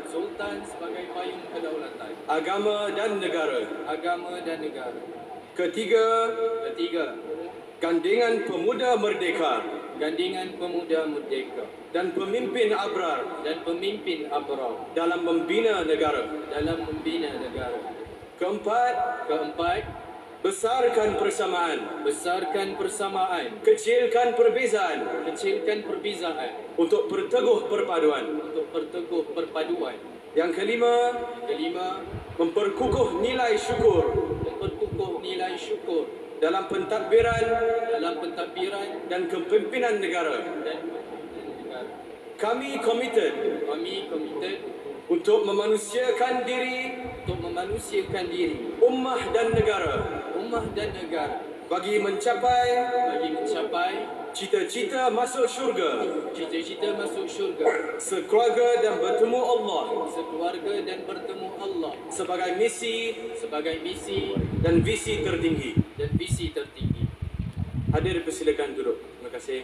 agama dan negara. 3. Gandengan Pemuda Merdeka Gandengan Pemuda Merdeka dan pemimpin abrar dan pemimpin abrar dalam membina negara. dalam membina negara. Keempat, besarkan persamaan, Besarkan persamaan, kecilkan perbezaan kecilkan perbezaan untuk berteguh perpaduan. untuk berteguh perpaduan. Yang kelima, memperkukuh nilai syukur Memperkukuh nilai syukur dalam pentadbiran dalam pentadbiran dan kepimpinan negara. dan negara. Kami komited Kami komited untuk memanusiakan diri, untuk memanusiakan diri, ummah dan negara ummah dan negara bagi mencapai bagi mencapai cita-cita masuk syurga, cita-cita masuk syurga, sekeluarga dan bertemu Allah sekeluarga dan bertemu Allah sebagai misi sebagai misi dan visi tertinggi. dan visi tertinggi. Hadir, persilakan duduk. Terima kasih.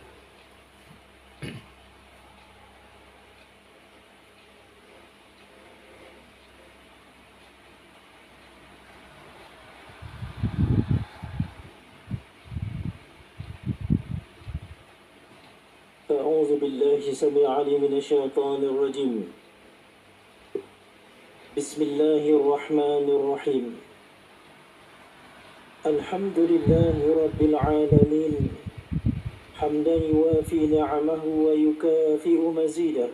أعوذ بالله السميع العليم من الشيطان الرجيم. بسم الله الرحمن الرحيم. الحمد لله رب العالمين حمدا يوافي نعمه ويكافئ مزيده.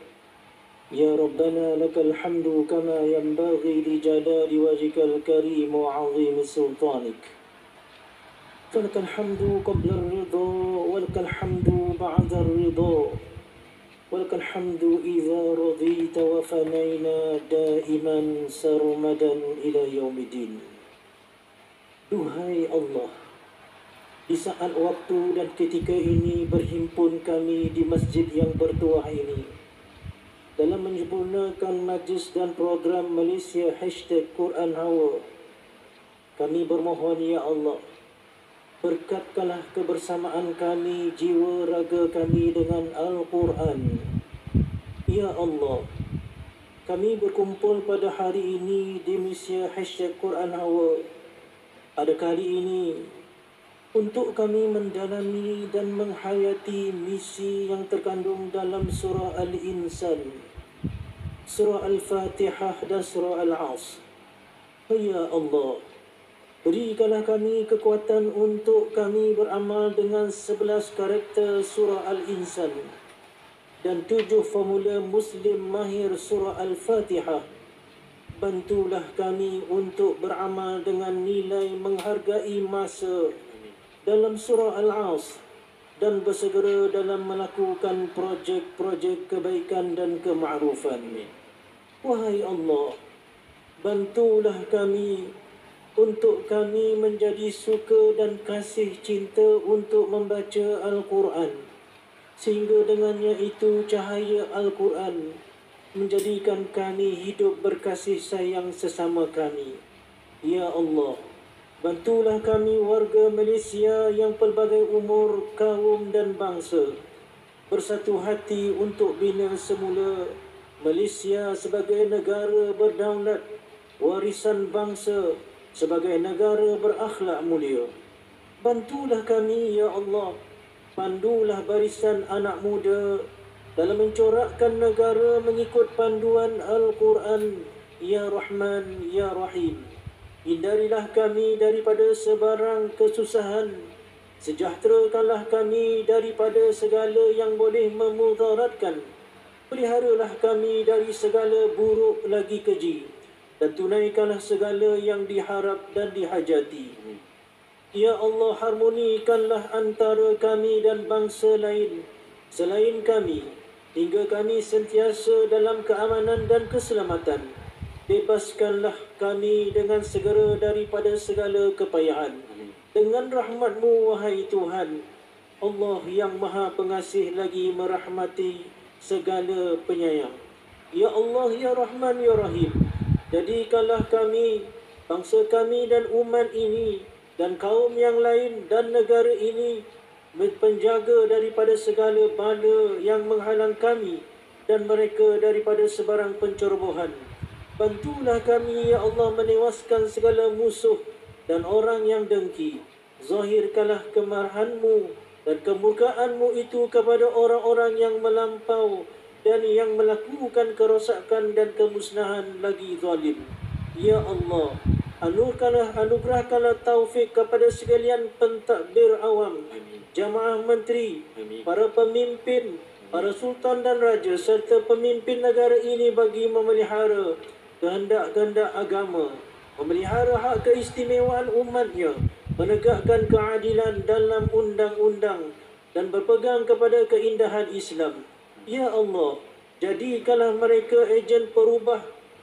يا ربنا لك الحمد كما ينبغي لجلال وجهك الكريم وعظيم سلطانك. فلك الحمد قبل الرضا ولك الحمد بعد الرضا ولك الحمد إذا رضيت وفنينا دائما سرمدا إلى يوم الدين. Duhai Allah, di saat waktu dan ketika ini berhimpun kami di masjid yang bertuah ini dalam menyempurnakan majlis dan program Malaysia #Quran Hour. Kami bermohon ya Allah, berkatkanlah kebersamaan kami, jiwa raga kami dengan Al-Quran. Ya Allah, kami berkumpul pada hari ini di Malaysia #Quran Hour. Pada kali ini untuk kami mendalami dan menghayati misi yang terkandung dalam surah Al-Insan, surah Al-Fatihah dan surah Al-As. Ya Allah, berikanlah kami kekuatan untuk kami beramal dengan 11 karakter surah Al-Insan dan 7 formula Muslim mahir surah Al-Fatihah. Bantulah kami untuk beramal dengan nilai menghargai masa dalam surah Al-As dan bersegera dalam melakukan projek-projek kebaikan dan kemakrufan. Wahai Allah, bantulah kami untuk kami menjadi suka dan kasih cinta untuk membaca Al-Quran, sehingga dengannya itu cahaya Al-Quran menjadikan kami hidup berkasih sayang sesama kami. Ya Allah, bantulah kami warga Malaysia yang pelbagai umur, kaum dan bangsa bersatu hati untuk bina semula Malaysia sebagai negara berdaulat, warisan bangsa, sebagai negara berakhlak mulia. Bantulah kami ya Allah, pandulah barisan anak muda dalam mencorakkan negara mengikut panduan Al-Quran. Ya Rahman, Ya Rahim, hindarilah kami daripada sebarang kesusahan, sejahterakanlah kami daripada segala yang boleh memudaratkan, peliharalah kami dari segala buruk lagi keji, dan tunaikanlah segala yang diharap dan dihajati. Ya Allah, harmonikanlah antara kami dan bangsa lain selain kami, hingga kami sentiasa dalam keamanan dan keselamatan. Bebaskanlah kami dengan segera daripada segala kepayahan. Dengan rahmat-Mu, wahai Tuhan, Allah yang Maha Pengasih lagi merahmati segala penyayang. Ya Allah, Ya Rahman, Ya Rahim, jadikanlah kami, bangsa kami dan umat ini dan kaum yang lain dan negara ini penjaga daripada segala bala yang menghalang kami dan mereka daripada sebarang pencerobohan. Bantulah kami ya Allah menewaskan segala musuh dan orang yang dengki. Zahirkanlah kemarahan-Mu dan kemurkaanmu itu kepada orang-orang yang melampau dan yang melakukan kerosakan dan kemusnahan lagi zalim. Ya Allah, anugerahkanlah taufik kepada sekalian pentadbir awam, jamaah menteri, para pemimpin, para sultan dan raja serta pemimpin negara ini bagi memelihara kehendak-kehendak agama, memelihara hak keistimewaan umatnya, menegakkan keadilan dalam undang-undang dan berpegang kepada keindahan Islam. Ya Allah, jadikanlah mereka ejen perubah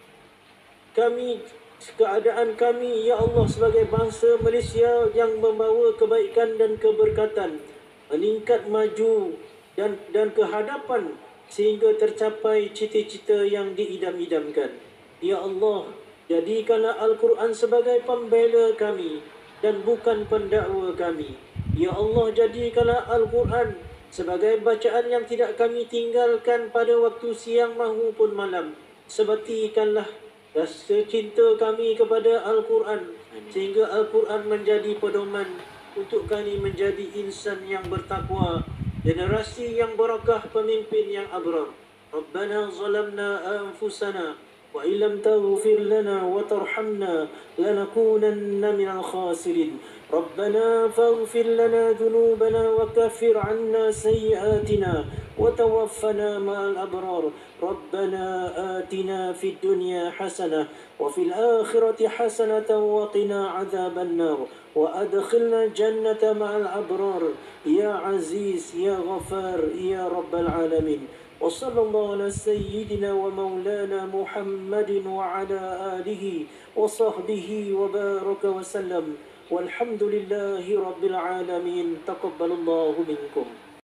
keadaan kami, ya Allah, sebagai bangsa Malaysia yang membawa kebaikan dan keberkatan, meningkat maju dan ke hadapan sehingga tercapai cita-cita yang diidam-idamkan. Ya Allah, jadikanlah Al-Quran sebagai pembela kami dan bukan pendakwa kami. Ya Allah, jadikanlah Al-Quran sebagai bacaan yang tidak kami tinggalkan pada waktu siang maupun malam. Sebatikanlah rasa cinta kami kepada Al-Quran sehingga Al-Quran menjadi pedoman untuk kami menjadi insan yang bertakwa, generasi yang barakah, pemimpin yang abrar. Rabbana zalamna anfusana wa illam taghfir lana wa tarhamna lanakunanna minal khasirin. ربنا فاغفر لنا ذنوبنا وكفر عنا سيئاتنا وتوفنا مع الأبرار ربنا آتنا في الدنيا حسنة وفي الآخرة حسنة وقنا عذاب النار وأدخلنا الجنة مع الأبرار يا عزيز يا غفار يا رب العالمين. وصلى الله على سيدنا ومولانا محمد وعلى آله وصحبه وبارك وسلم والحمد لله رب العالمين. تقبل الله منكم.